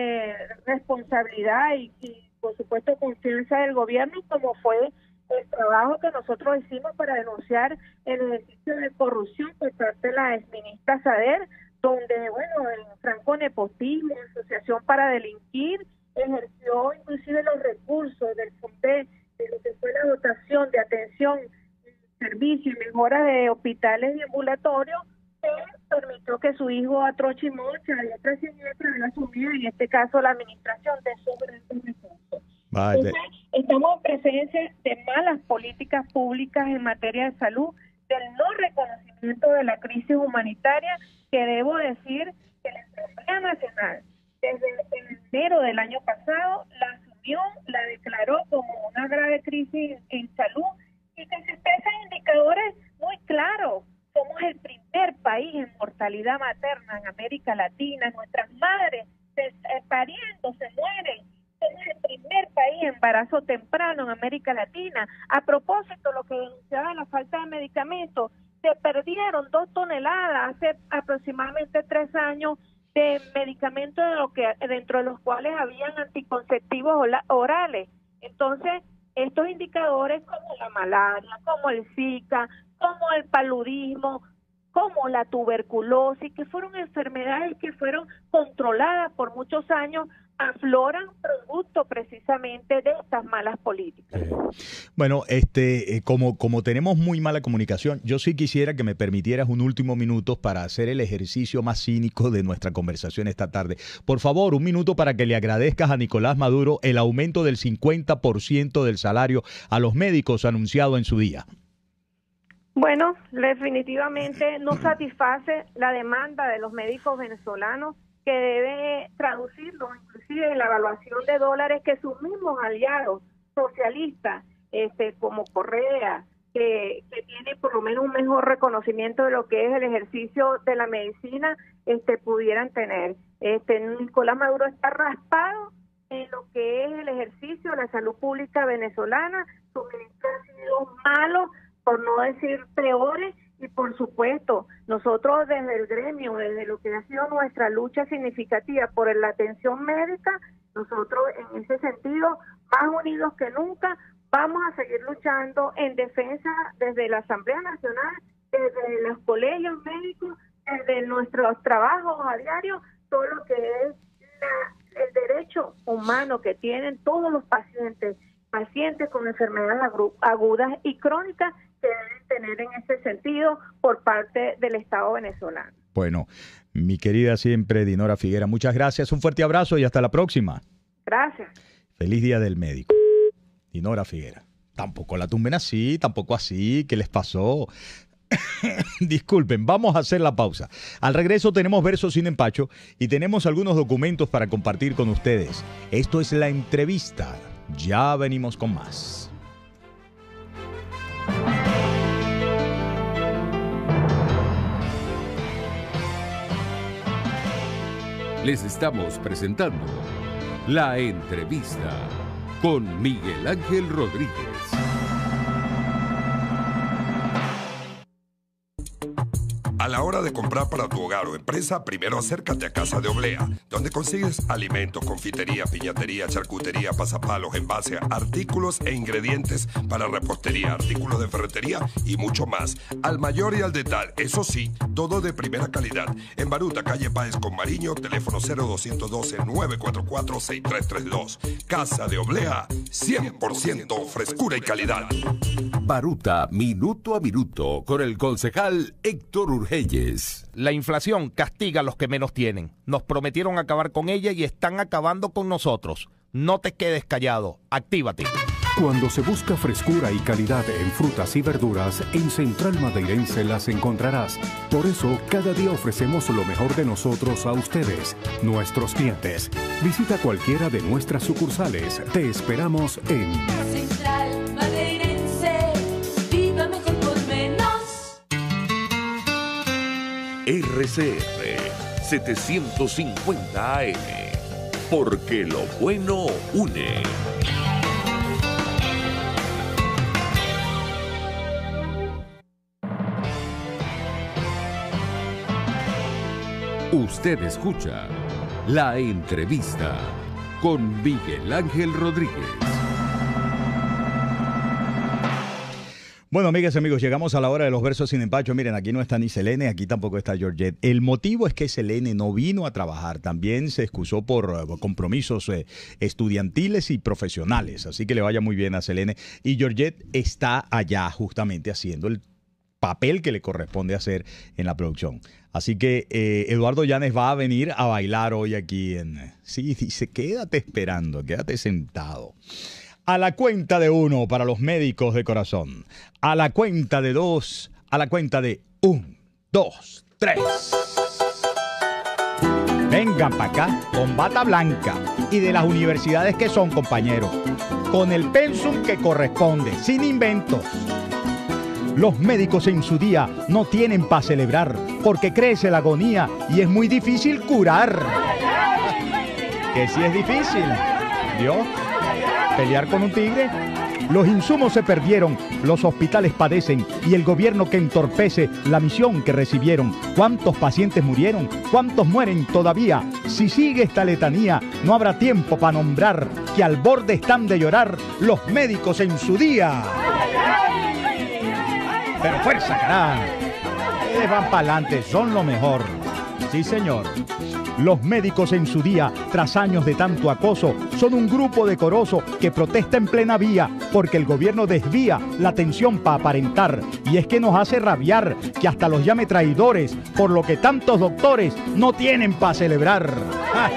responsabilidad y por supuesto confianza del gobierno, como fue el trabajo que nosotros hicimos para denunciar el ejercicio de corrupción por parte de la exministra Sader, donde, bueno, el franco nepotismo, asociación para delinquir, ejerció inclusive los recursos del FONDE, de lo que fue la dotación de atención, servicio y mejora de hospitales y ambulatorios, que permitió que su hijo Atrochi Mocha y otra siniestra haya asumido, en este caso, la administración de esos grandes recursos. Entonces, estamos en presencia de malas políticas públicas en materia de salud, del no reconocimiento de la crisis humanitaria, que debo decir que la Asamblea Nacional, desde enero del año pasado, la asumió, la declaró como una grave crisis en salud, y que se expresan indicadores muy claros. Somos el primer país en mortalidad materna en América Latina. Nuestras madres pariendo se mueren. Somos el primer país en embarazo temprano en América Latina. A propósito, lo que denunciaba la falta de medicamentos, se perdieron 2 toneladas hace aproximadamente 3 años de medicamentos dentro de los cuales habían anticonceptivos orales. Entonces, estos indicadores como la malaria, como el Zika, como el paludismo, como la tuberculosis, que fueron enfermedades que fueron controladas por muchos años, afloran producto precisamente de estas malas políticas. Bueno, como tenemos muy mala comunicación, yo sí quisiera que me permitieras un último minuto para hacer el ejercicio más cínico de nuestra conversación esta tarde. Por favor, un minuto para que le agradezcas a Nicolás Maduro el aumento del 50% del salario a los médicos anunciado en su día. Bueno, definitivamente no satisface la demanda de los médicos venezolanos, que debe traducirlo inclusive en la evaluación de dólares que sus mismos aliados socialistas, como Correa, que tiene por lo menos un mejor reconocimiento de lo que es el ejercicio de la medicina, pudieran tener. Nicolás Maduro está raspado en lo que es el ejercicio de la salud pública venezolana. Su ministro ha sido malo, por no decir peores. Y por supuesto, nosotros desde el gremio, desde lo que ha sido nuestra lucha significativa por la atención médica, nosotros en ese sentido, más unidos que nunca, vamos a seguir luchando en defensa desde la Asamblea Nacional, desde los colegios médicos, desde nuestros trabajos a diario, todo lo que es el derecho humano que tienen todos los pacientes con enfermedades agudas y crónicas, que deben tener en ese sentido por parte del Estado venezolano. Bueno, mi querida siempre Dinora Figuera, muchas gracias, un fuerte abrazo y hasta la próxima. Gracias. Feliz Día del Médico. Dinora Figuera. Tampoco la tumben así, tampoco así. ¿Qué les pasó? Disculpen, vamos a hacer la pausa. Al regreso tenemos Versos sin Empacho y tenemos algunos documentos para compartir con ustedes. Esto es La Entrevista. Ya venimos con más. Les estamos presentando La Entrevista con Miguel Ángel Rodríguez. A la hora de comprar para tu hogar o empresa, primero acércate a Casa de Oblea, donde consigues alimentos, confitería, piñatería, charcutería, pasapalos, envases, artículos e ingredientes para repostería, artículos de ferretería y mucho más. Al mayor y al detalle, eso sí, todo de primera calidad. En Baruta, calle Páez con Mariño, teléfono 0212-944-6332. Casa de Oblea, 100% frescura y calidad. Baruta, minuto a minuto, con el concejal Héctor Urgelles. La inflación castiga a los que menos tienen. Nos prometieron acabar con ella y están acabando con nosotros. No te quedes callado. Actívate. Cuando se busca frescura y calidad en frutas y verduras, en Central Madeirense las encontrarás. Por eso, cada día ofrecemos lo mejor de nosotros a ustedes, nuestros clientes. Visita cualquiera de nuestras sucursales. Te esperamos en Central Madeirense. Viva mejor por menos. RCR 750 AM, porque lo bueno une. Usted escucha La Entrevista con Miguel Ángel Rodríguez. Bueno, amigas y amigos, llegamos a la hora de los versos sin empacho. Miren, aquí no está ni Selene, aquí tampoco está Georgette. El motivo es que Selene no vino a trabajar. También se excusó por compromisos estudiantiles y profesionales. Así que le vaya muy bien a Selene. Y Georgette está allá justamente haciendo el papel que le corresponde hacer en la producción. Así que Eduardo Llanes va a venir a bailar hoy aquí en... Sí, dice, quédate esperando, quédate sentado. A la cuenta de 1 para los médicos de corazón. A la cuenta de 2. A la cuenta de 1, 2, 3. Vengan para acá con bata blanca. Y de las universidades que son, compañeros. Con el pensum que corresponde, sin inventos. Los médicos en su día no tienen para celebrar, porque crece la agonía y es muy difícil curar. Que sí es difícil, ¿vio? Pelear con un tigre. Los insumos se perdieron, los hospitales padecen y el gobierno que entorpece la misión que recibieron. ¿Cuántos pacientes murieron? ¿Cuántos mueren todavía? Si sigue esta letanía, no habrá tiempo para nombrar que al borde están de llorar los médicos en su día. Pero fuerza, carajo. Ustedes van para adelante, son lo mejor. Sí, señor. Los médicos en su día, tras años de tanto acoso, son un grupo decoroso que protesta en plena vía porque el gobierno desvía la atención para aparentar. Y es que nos hace rabiar que hasta los llame traidores, por lo que tantos doctores no tienen para celebrar. ¡Ah!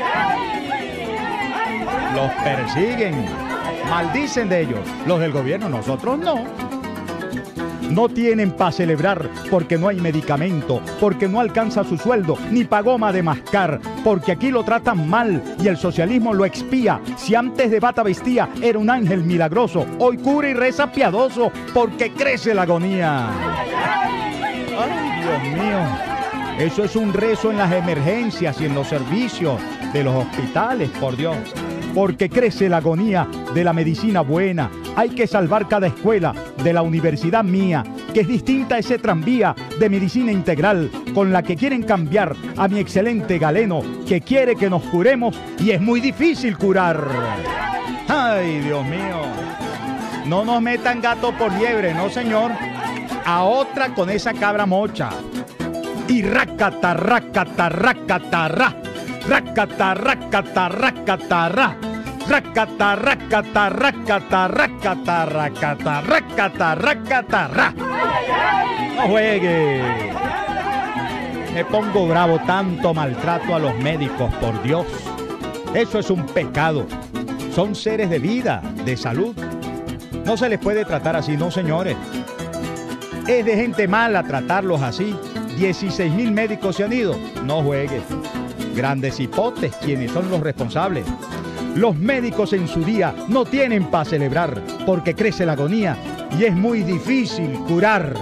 Los persiguen, maldicen de ellos. Los del gobierno, nosotros no. No tienen para celebrar porque no hay medicamento, porque no alcanza su sueldo, ni pa' goma de mascar, porque aquí lo tratan mal y el socialismo lo expía. Si antes de bata vestía era un ángel milagroso, hoy cura y reza piadoso porque crece la agonía. Ay, Dios mío, eso es un rezo en las emergencias y en los servicios de los hospitales, por Dios. Porque crece la agonía de la medicina buena. Hay que salvar cada escuela de la universidad mía, que es distinta a ese tranvía de medicina integral con la que quieren cambiar a mi excelente galeno, que quiere que nos curemos y es muy difícil curar. Ay, Dios mío. No nos metan gato por liebre, no, señor. A otra con esa cabra mocha. Y racata, racata, racata, ra. Racata, racata, racata, ra. Racata, racata, racata, racata, racata, racata, racata, ra. No juegue. Me pongo bravo, tanto maltrato a los médicos, por Dios. Eso es un pecado. Son seres de vida, de salud. No se les puede tratar así, no, señores. Es de gente mala tratarlos así. 16.000 médicos se han ido. No juegues. Grandes hipotes, quienes son los responsables. Los médicos en su día no tienen para celebrar porque crece la agonía y es muy difícil curar.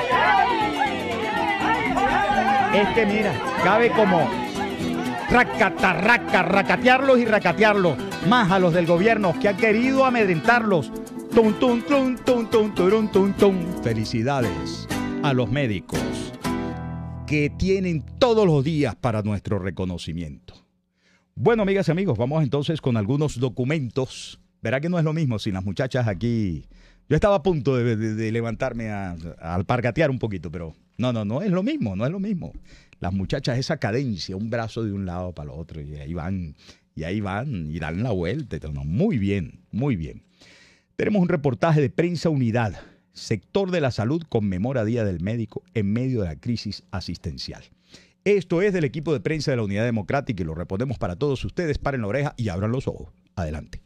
Es que mira, cabe como racatearlos y racatearlos. Más a los del gobierno que han querido amedrentarlos. Tum, tum, tum, tum, tum, turum, tum, tum. Felicidades a los médicos que tienen todos los días para nuestro reconocimiento. Bueno, amigas y amigos, vamos entonces con algunos documentos. Verá que no es lo mismo sin las muchachas aquí. Yo estaba a punto de levantarme a alpargatear un poquito, pero no es lo mismo, no es lo mismo. Las muchachas, esa cadencia, un brazo de un lado para el otro, y ahí van, y dan la vuelta. No, muy bien, muy bien. Tenemos un reportaje de Prensa Unidad. Sector de la salud conmemora Día del Médico en medio de la crisis asistencial. Esto es del equipo de prensa de la Unidad Democrática y lo reponemos para todos ustedes. Paren la oreja y abran los ojos. Adelante.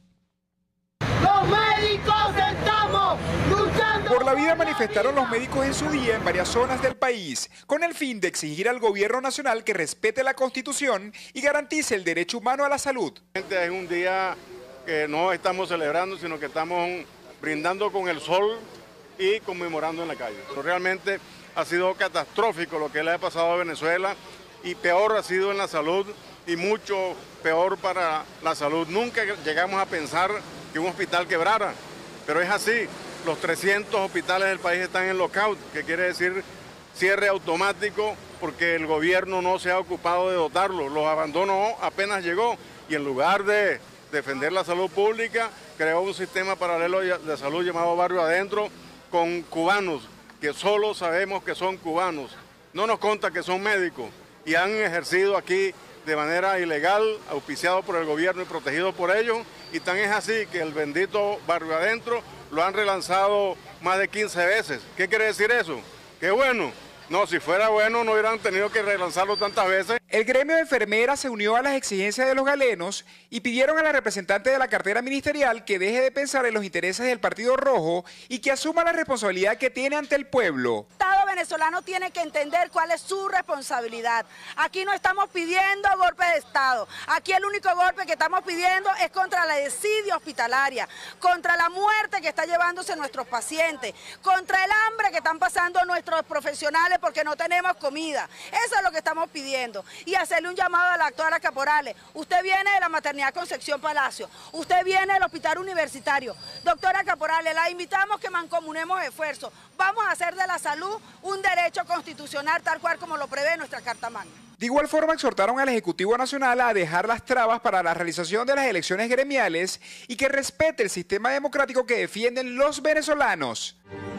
¡Los médicos estamos luchando! Por la vida manifestaron los médicos en su día en varias zonas del país, con el fin de exigir al gobierno nacional que respete la Constitución y garantice el derecho humano a la salud. Es un día que no estamos celebrando, sino que estamos brindando con el sol y conmemorando en la calle. Pero realmente ha sido catastrófico lo que le ha pasado a Venezuela y peor ha sido en la salud y mucho peor para la salud. Nunca llegamos a pensar que un hospital quebrara, pero es así. Los 300 hospitales del país están en lockout, que quiere decir cierre automático porque el gobierno no se ha ocupado de dotarlos. Los abandonó apenas llegó y en lugar de defender la salud pública, creó un sistema paralelo de salud llamado Barrio Adentro con cubanos, que solo sabemos que son cubanos. No nos consta que son médicos y han ejercido aquí de manera ilegal, auspiciado por el gobierno y protegido por ellos. Y tan es así que el bendito Barrio Adentro lo han relanzado más de 15 veces. ¿Qué quiere decir eso? Que bueno. No, si fuera bueno no hubieran tenido que relanzarlo tantas veces. El gremio de enfermeras se unió a las exigencias de los galenos y pidieron a la representante de la cartera ministerial que deje de pensar en los intereses del Partido Rojo y que asuma la responsabilidad que tiene ante el pueblo. El Estado venezolano tiene que entender cuál es su responsabilidad. Aquí no estamos pidiendo golpe de Estado. Aquí el único golpe que estamos pidiendo es contra la desidia hospitalaria, contra la muerte que está llevándose nuestros pacientes, contra el hambre que están pasando nuestros profesionales porque no tenemos comida. Eso es lo que estamos pidiendo. Y hacerle un llamado a la doctora Caporales. Usted viene de la maternidad Concepción Palacio, usted viene del hospital universitario. Doctora Caporales, la invitamos que mancomunemos esfuerzos. Vamos a hacer de la salud un derecho constitucional tal cual como lo prevé nuestra Carta Magna. De igual forma exhortaron al Ejecutivo Nacional a dejar las trabas para la realización de las elecciones gremiales y que respete el sistema democrático que defienden los venezolanos.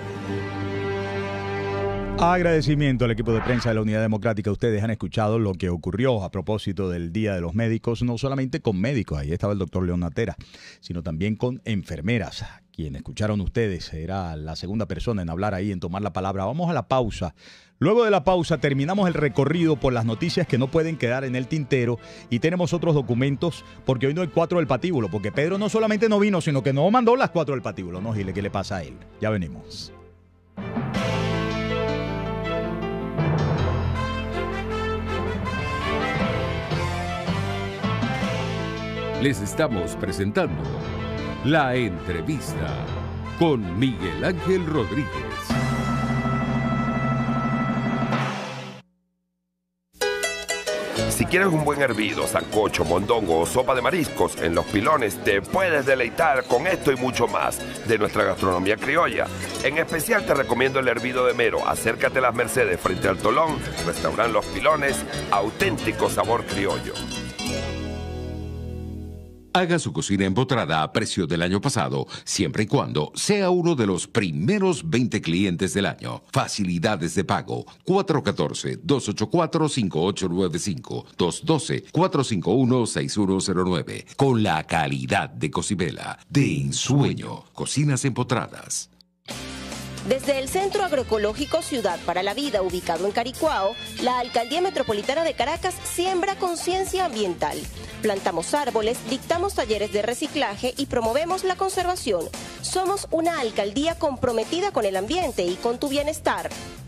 Agradecimiento al equipo de prensa de la Unidad Democrática. Ustedes han escuchado lo que ocurrió a propósito del Día de los Médicos, no solamente con médicos, ahí estaba el doctor León Natera, sino también con enfermeras. Quien escucharon ustedes era la segunda persona en hablar ahí, en tomar la palabra. Vamos a la pausa. Luego de la pausa terminamos el recorrido por las noticias que no pueden quedar en el tintero y tenemos otros documentos porque hoy no hay 4 del patíbulo, porque Pedro no solamente no vino, sino que no mandó las 4 del patíbulo. No, Gile, ¿qué le pasa a él? Ya venimos. Les estamos presentando La Entrevista con Miguel Ángel Rodríguez. Si quieres un buen hervido, sancocho, mondongo o sopa de mariscos, en Los Pilones te puedes deleitar con esto y mucho más de nuestra gastronomía criolla. En especial te recomiendo el hervido de mero. Acércate a Las Mercedes frente al Tolón, restaurante Los Pilones, auténtico sabor criollo. Haga su cocina empotrada a precio del año pasado, siempre y cuando sea uno de los primeros 20 clientes del año. Facilidades de pago: 414-284-5895, 212-451-6109. Con la calidad de Cocibela, de ensueño. Cocinas empotradas. Desde el Centro Agroecológico Ciudad para la Vida, ubicado en Caricuao, la Alcaldía Metropolitana de Caracas siembra conciencia ambiental. Plantamos árboles, dictamos talleres de reciclaje y promovemos la conservación. Somos una alcaldía comprometida con el ambiente y con tu bienestar.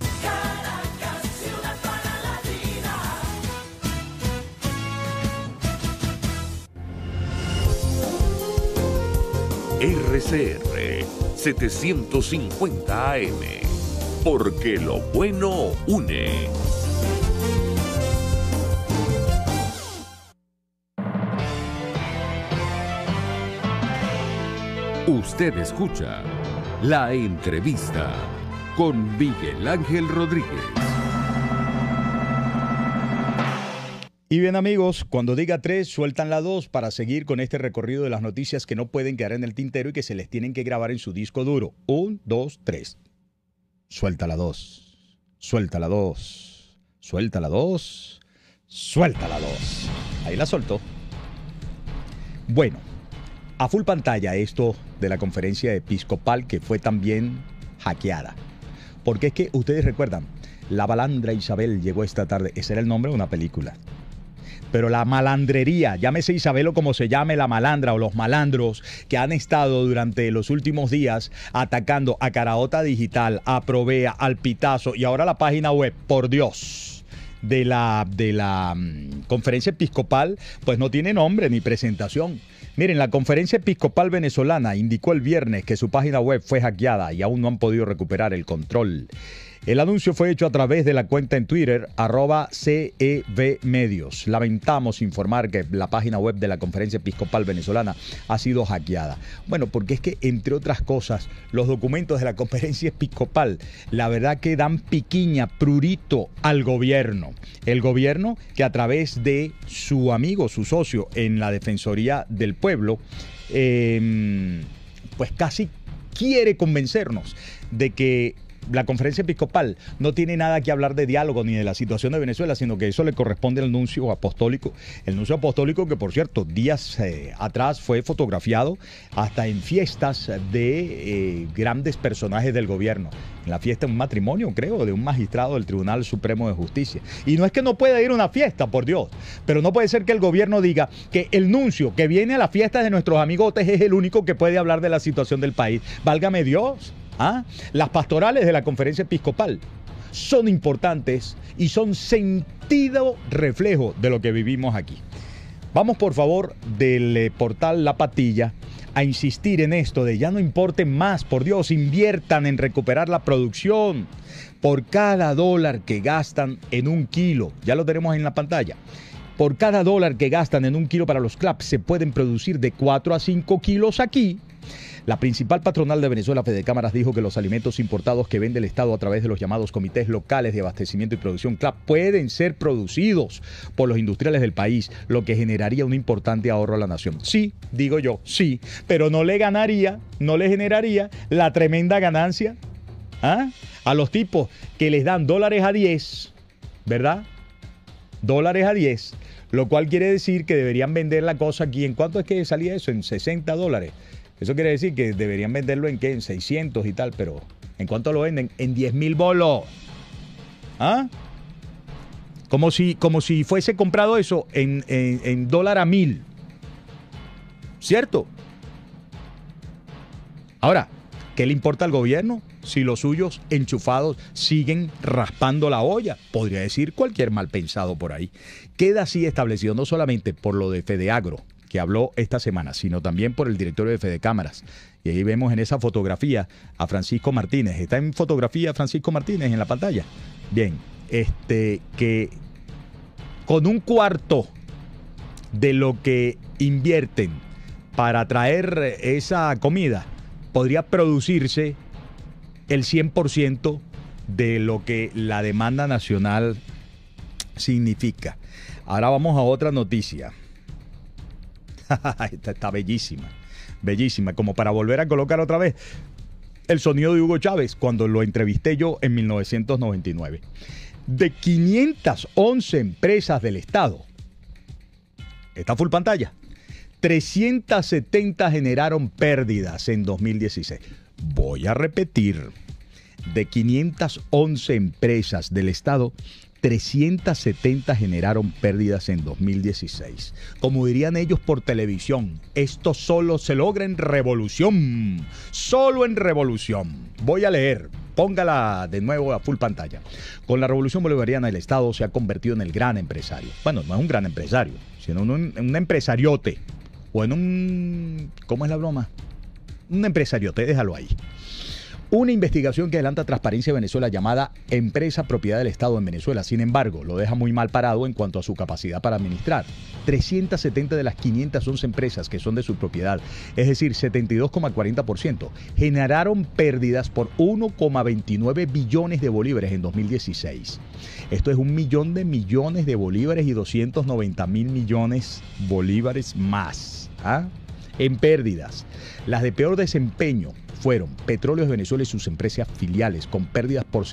RCR 750 AM, porque lo bueno une. Usted escucha La Entrevista con Miguel Ángel Rodríguez. Y bien, amigos, cuando diga 3, sueltan la 2 para seguir con este recorrido de las noticias que no pueden quedar en el tintero y que se les tienen que grabar en su disco duro. 1, 2, 3. Suelta la 2. Suelta la 2. Suelta la 2. Suelta la 2. Ahí la soltó. Bueno, a full pantalla esto de la conferencia episcopal que fue también hackeada. Porque es que ustedes recuerdan, La Malandra Isabel llegó esta tarde. Ese era el nombre de una película. Pero la malandrería, llámese Isabel o como se llame la malandra o los malandros que han estado durante los últimos días atacando a Caraota Digital, a Provea, al Pitazo y ahora la página web, por Dios, de la conferencia episcopal, pues no tiene nombre ni presentación. Miren, la conferencia episcopal venezolana indicó el viernes que su página web fue hackeada y aún no han podido recuperar el control. El anuncio fue hecho a través de la cuenta en Twitter, @CEVmedios. Lamentamos informar que la página web de la Conferencia Episcopal Venezolana ha sido hackeada. Bueno, porque es que, entre otras cosas, los documentos de la Conferencia Episcopal, la verdad que dan piquiña, prurito al gobierno. El gobierno que a través de su amigo, su socio en la Defensoría del Pueblo, pues casi quiere convencernos de que la conferencia episcopal no tiene nada que hablar de diálogo ni de la situación de Venezuela, sino que eso le corresponde al nuncio apostólico. El nuncio apostólico que, por cierto, días atrás fue fotografiado hasta en fiestas de grandes personajes del gobierno. En la fiesta de un matrimonio, creo, de un magistrado del Tribunal Supremo de Justicia. Y no es que no pueda ir a una fiesta, por Dios, pero no puede ser que el gobierno diga que el nuncio que viene a las fiestas de nuestros amigotes es el único que puede hablar de la situación del país. Válgame Dios. Las pastorales de la conferencia episcopal son importantes y son sentido reflejo de lo que vivimos aquí. Vamos, por favor, del portal La Patilla a insistir en esto de ya no importen más, por Dios, inviertan en recuperar la producción. Por cada dólar que gastan en un kilo, ya lo tenemos en la pantalla, por cada dólar que gastan en un kilo para los CLAP se pueden producir de 4 a 5 kilos aquí. La principal patronal de Venezuela, Fedecámaras, dijo que los alimentos importados que vende el Estado a través de los llamados comités locales de abastecimiento y producción CLAP pueden ser producidos por los industriales del país, lo que generaría un importante ahorro a la nación. Sí, digo yo, sí, pero no le generaría la tremenda ganancia a los tipos que les dan dólares a 10, ¿verdad? Dólares a 10, lo cual quiere decir que deberían vender la cosa aquí. ¿En cuánto es que salía eso? En $60. Eso quiere decir que deberían venderlo en ¿qué? En 600 y tal, pero ¿en cuánto lo venden? En 10.000 bolos. Como si fuese comprado eso en dólar a 1.000. ¿Cierto? Ahora, ¿qué le importa al gobierno si los suyos enchufados siguen raspando la olla? Podría decir cualquier mal pensado por ahí. Queda así establecido no solamente por lo de Fedeagro, que habló esta semana, sino también por el directorio de Fedecámaras. Y ahí vemos en esa fotografía a Francisco Martínez. ¿Está en fotografía Francisco Martínez en la pantalla? Bien, que con un cuarto de lo que invierten para traer esa comida, podría producirse el 100% de lo que la demanda nacional significa. Ahora vamos a otra noticia. Esta está bellísima, bellísima, como para volver a colocar otra vez el sonido de Hugo Chávez cuando lo entrevisté yo en 1999. De 511 empresas del Estado, está full pantalla, 370 generaron pérdidas en 2016. Voy a repetir, de 511 empresas del Estado, 370 generaron pérdidas en 2016. Como dirían ellos por televisión, esto solo se logra en revolución. Solo en revolución. Voy a leer. Póngala de nuevo a full pantalla. Con la revolución bolivariana, el Estado se ha convertido en el gran empresario. Bueno, no es un gran empresario, sino un empresariote. O en un... ¿Cómo es la broma? Un empresariote, déjalo ahí. Una investigación que adelanta Transparencia Venezuela llamada Empresa Propiedad del Estado en Venezuela. Sin embargo, lo deja muy mal parado en cuanto a su capacidad para administrar. 370 de las 511 empresas que son de su propiedad, es decir, 72,40%, generaron pérdidas por 1,29 billones de bolívares en 2016. Esto es 1 millón de millones de bolívares y 290.000 millones de bolívares más. En pérdidas. Las de peor desempeño fueron Petróleos de Venezuela y sus empresas filiales, con pérdidas por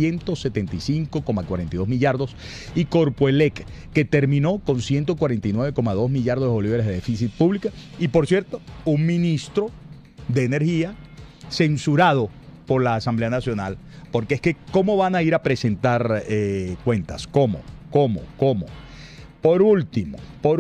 775,42 millardos, y Corpoelec, que terminó con 149,2 millardos de bolívares de déficit público. Y por cierto, un ministro de Energía censurado por la Asamblea Nacional, porque es que ¿cómo van a ir a presentar cuentas? ¿Cómo? Por último,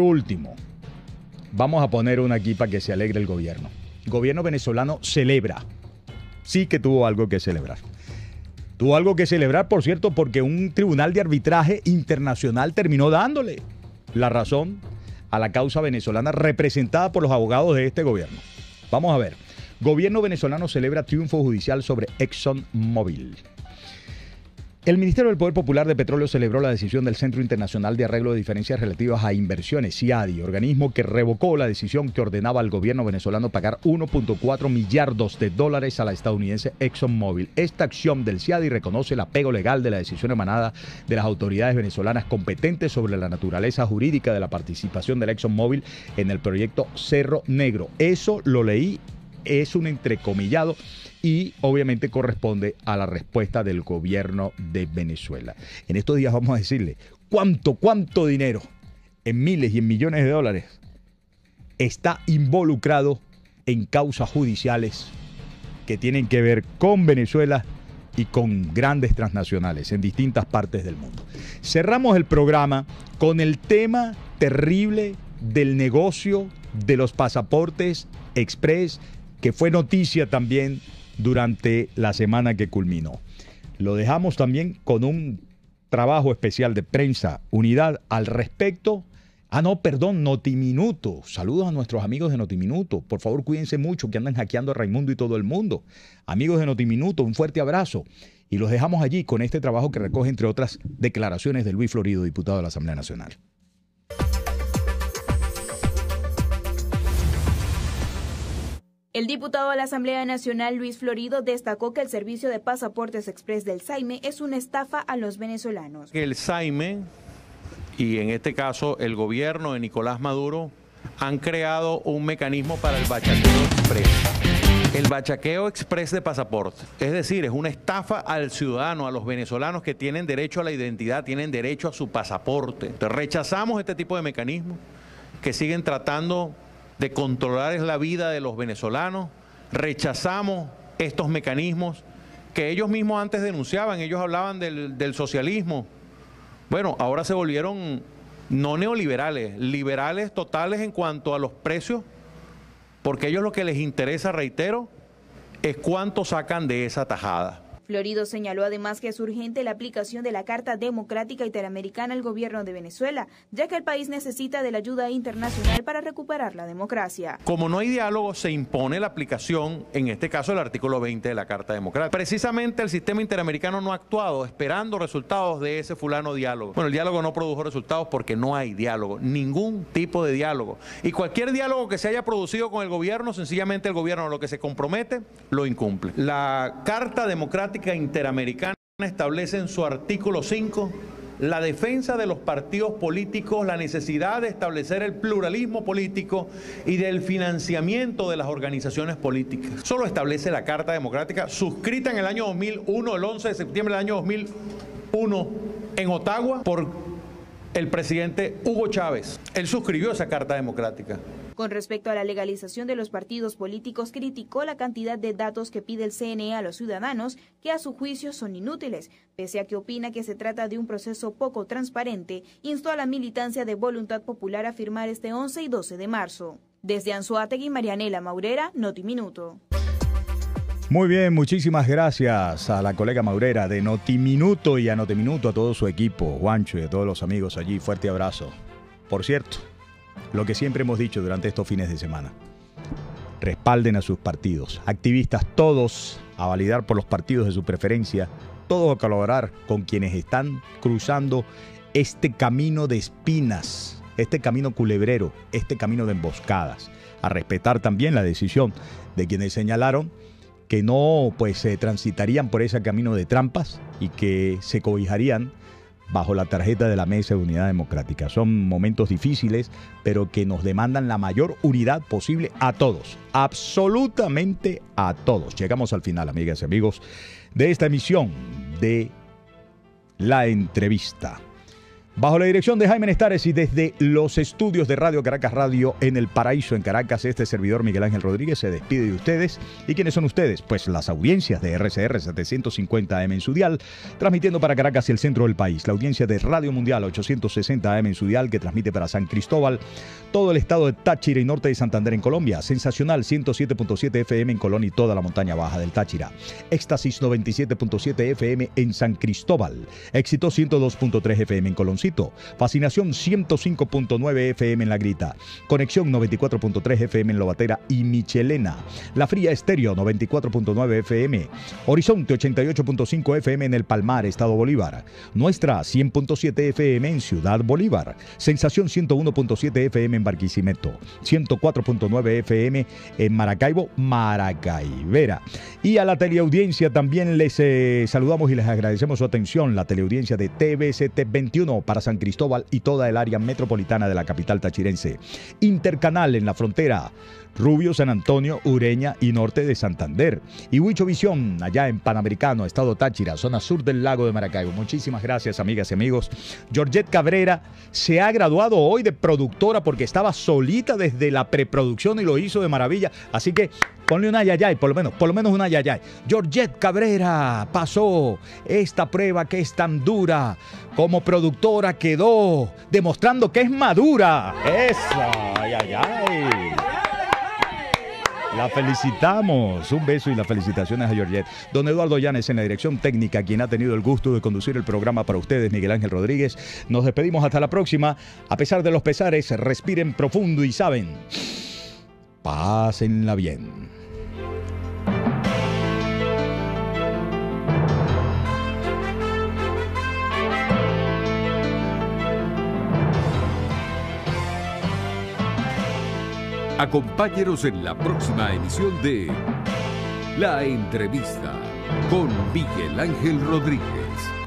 vamos a poner una aquí para que se alegre el gobierno. El gobierno venezolano celebra. Sí que tuvo algo que celebrar. Tuvo algo que celebrar, por cierto, porque un tribunal de arbitraje internacional terminó dándole la razón a la causa venezolana representada por los abogados de este gobierno. Vamos a ver. Gobierno venezolano celebra triunfo judicial sobre ExxonMobil. El Ministerio del Poder Popular de Petróleo celebró la decisión del Centro Internacional de Arreglo de Diferencias Relativas a Inversiones, CIADI, organismo que revocó la decisión que ordenaba al gobierno venezolano pagar 1.4 millardos de dólares a la estadounidense ExxonMobil. Esta acción del CIADI reconoce el apego legal de la decisión emanada de las autoridades venezolanas competentes sobre la naturaleza jurídica de la participación de la ExxonMobil en el proyecto Cerro Negro. Eso lo leí, es un entrecomillado, y obviamente corresponde a la respuesta del gobierno de Venezuela. En estos días vamos a decirle cuánto dinero, en miles y en millones de dólares, está involucrado en causas judiciales que tienen que ver con Venezuela y con grandes transnacionales en distintas partes del mundo. Cerramos el programa con el tema terrible del negocio de los pasaportes express, que fue noticia también durante la semana que culminó. Lo dejamos también con un trabajo especial de Prensa Unidad al respecto. Notiminuto. Saludos a nuestros amigos de Notiminuto. Por favor, cuídense mucho, que andan hackeando a Raimundo y todo el mundo. Amigos de Notiminuto, un fuerte abrazo. Y los dejamos allí con este trabajo que recoge, entre otras, declaraciones de Luis Florido, diputado de la Asamblea Nacional. El diputado de la Asamblea Nacional, Luis Florido, destacó que el servicio de pasaportes express del SAIME es una estafa a los venezolanos. El SAIME, y en este caso el gobierno de Nicolás Maduro, han creado un mecanismo para el bachaqueo express. El bachaqueo express de pasaporte, es decir, es una estafa al ciudadano, a los venezolanos que tienen derecho a la identidad, tienen derecho a su pasaporte. Entonces, rechazamos este tipo de mecanismos que siguen tratando de controlar la vida de los venezolanos. Rechazamos estos mecanismos que ellos mismos antes denunciaban. Ellos hablaban del socialismo. Bueno, ahora se volvieron no neoliberales, liberales totales en cuanto a los precios, porque a ellos lo que les interesa, reitero, es cuánto sacan de esa tajada. Florido señaló además que es urgente la aplicación de la Carta Democrática Interamericana al gobierno de Venezuela, ya que el país necesita de la ayuda internacional para recuperar la democracia. Como no hay diálogo, se impone la aplicación, en este caso, del artículo 20 de la Carta Democrática. Precisamente el sistema interamericano no ha actuado esperando resultados de ese fulano diálogo. Bueno, el diálogo no produjo resultados porque no hay diálogo, ningún tipo de diálogo. Y cualquier diálogo que se haya producido con el gobierno, sencillamente el gobierno lo que se compromete, lo incumple. La Carta Democrática Interamericana establece en su artículo 5 la defensa de los partidos políticos, la necesidad de establecer el pluralismo político y del financiamiento de las organizaciones políticas. Eso lo establece la Carta Democrática, suscrita en el año 2001, el 11 de septiembre del año 2001, en Ottawa, por el presidente Hugo Chávez. Él suscribió esa Carta Democrática. Con respecto a la legalización de los partidos políticos, criticó la cantidad de datos que pide el CNE a los ciudadanos, que a su juicio son inútiles. Pese a que opina que se trata de un proceso poco transparente, instó a la militancia de Voluntad Popular a firmar este 11 y 12 de marzo. Desde Anzoátegui, Marianela Maurera, Notiminuto. Muy bien, muchísimas gracias a la colega Maurera de Notiminuto y a Notiminuto, a todo su equipo, Juancho y a todos los amigos allí. Fuerte abrazo. Por cierto, lo que siempre hemos dicho durante estos fines de semana: respalden a sus partidos, activistas todos a validar por los partidos de su preferencia, todos a colaborar con quienes están cruzando este camino de espinas, este camino culebrero, este camino de emboscadas, a respetar también la decisión de quienes señalaron que no transitarían por ese camino de trampas y que se cobijarían bajo la tarjeta de la Mesa de Unidad Democrática. Son momentos difíciles, pero que nos demandan la mayor unidad posible a todos, absolutamente a todos. Llegamos al final, amigas y amigos, de esta emisión de La Entrevista. Bajo la dirección de Jaime Nestares y desde los estudios de Radio Caracas Radio en El Paraíso, en Caracas, este servidor Miguel Ángel Rodríguez se despide de ustedes. ¿Y quiénes son ustedes? Pues las audiencias de RCR 750 AM en su dial, transmitiendo para Caracas y el centro del país. La audiencia de Radio Mundial 860 AM en su dial, que transmite para San Cristóbal, todo el estado de Táchira y norte de Santander en Colombia. Sensacional 107.7 FM en Colón y toda la montaña baja del Táchira. Éxtasis 97.7 FM en San Cristóbal. Éxito 102.3 FM en Colón. Fascinación 105.9 FM en La Grita. Conexión 94.3 FM en Lobatera y Michelena. La Fría Estéreo 94.9 FM. Horizonte 88.5 FM en El Palmar, Estado Bolívar. Nuestra 100.7 FM en Ciudad Bolívar. Sensación 101.7 FM en Barquisimeto. 104.9 FM en Maracaibo, Maracaibera. Y a la teleaudiencia también les saludamos y les agradecemos su atención. La teleaudiencia de TVCT 21 para San Cristóbal y toda el área metropolitana de la capital tachirense. Intercanal en la frontera, Rubio, San Antonio, Ureña y norte de Santander. Y Huichovisión allá en Panamericano, estado Táchira, zona sur del lago de Maracaibo. Muchísimas gracias, amigas y amigos. Georgette Cabrera se ha graduado hoy de productora porque estaba solita desde la preproducción y lo hizo de maravilla. Así que ponle una yayay, por lo menos una yayay. Georgette Cabrera pasó esta prueba que es tan dura. Como productora quedó demostrando que es madura. ¡Esa! ¡Ay, ay, ay! La felicitamos. Un beso y las felicitaciones a Georgette. Don Eduardo Llanes en la dirección técnica, quien ha tenido el gusto de conducir el programa para ustedes, Miguel Ángel Rodríguez. Nos despedimos hasta la próxima. A pesar de los pesares, respiren profundo y saben, pásenla bien. Acompáñenos en la próxima emisión de La Entrevista con Miguel Ángel Rodríguez.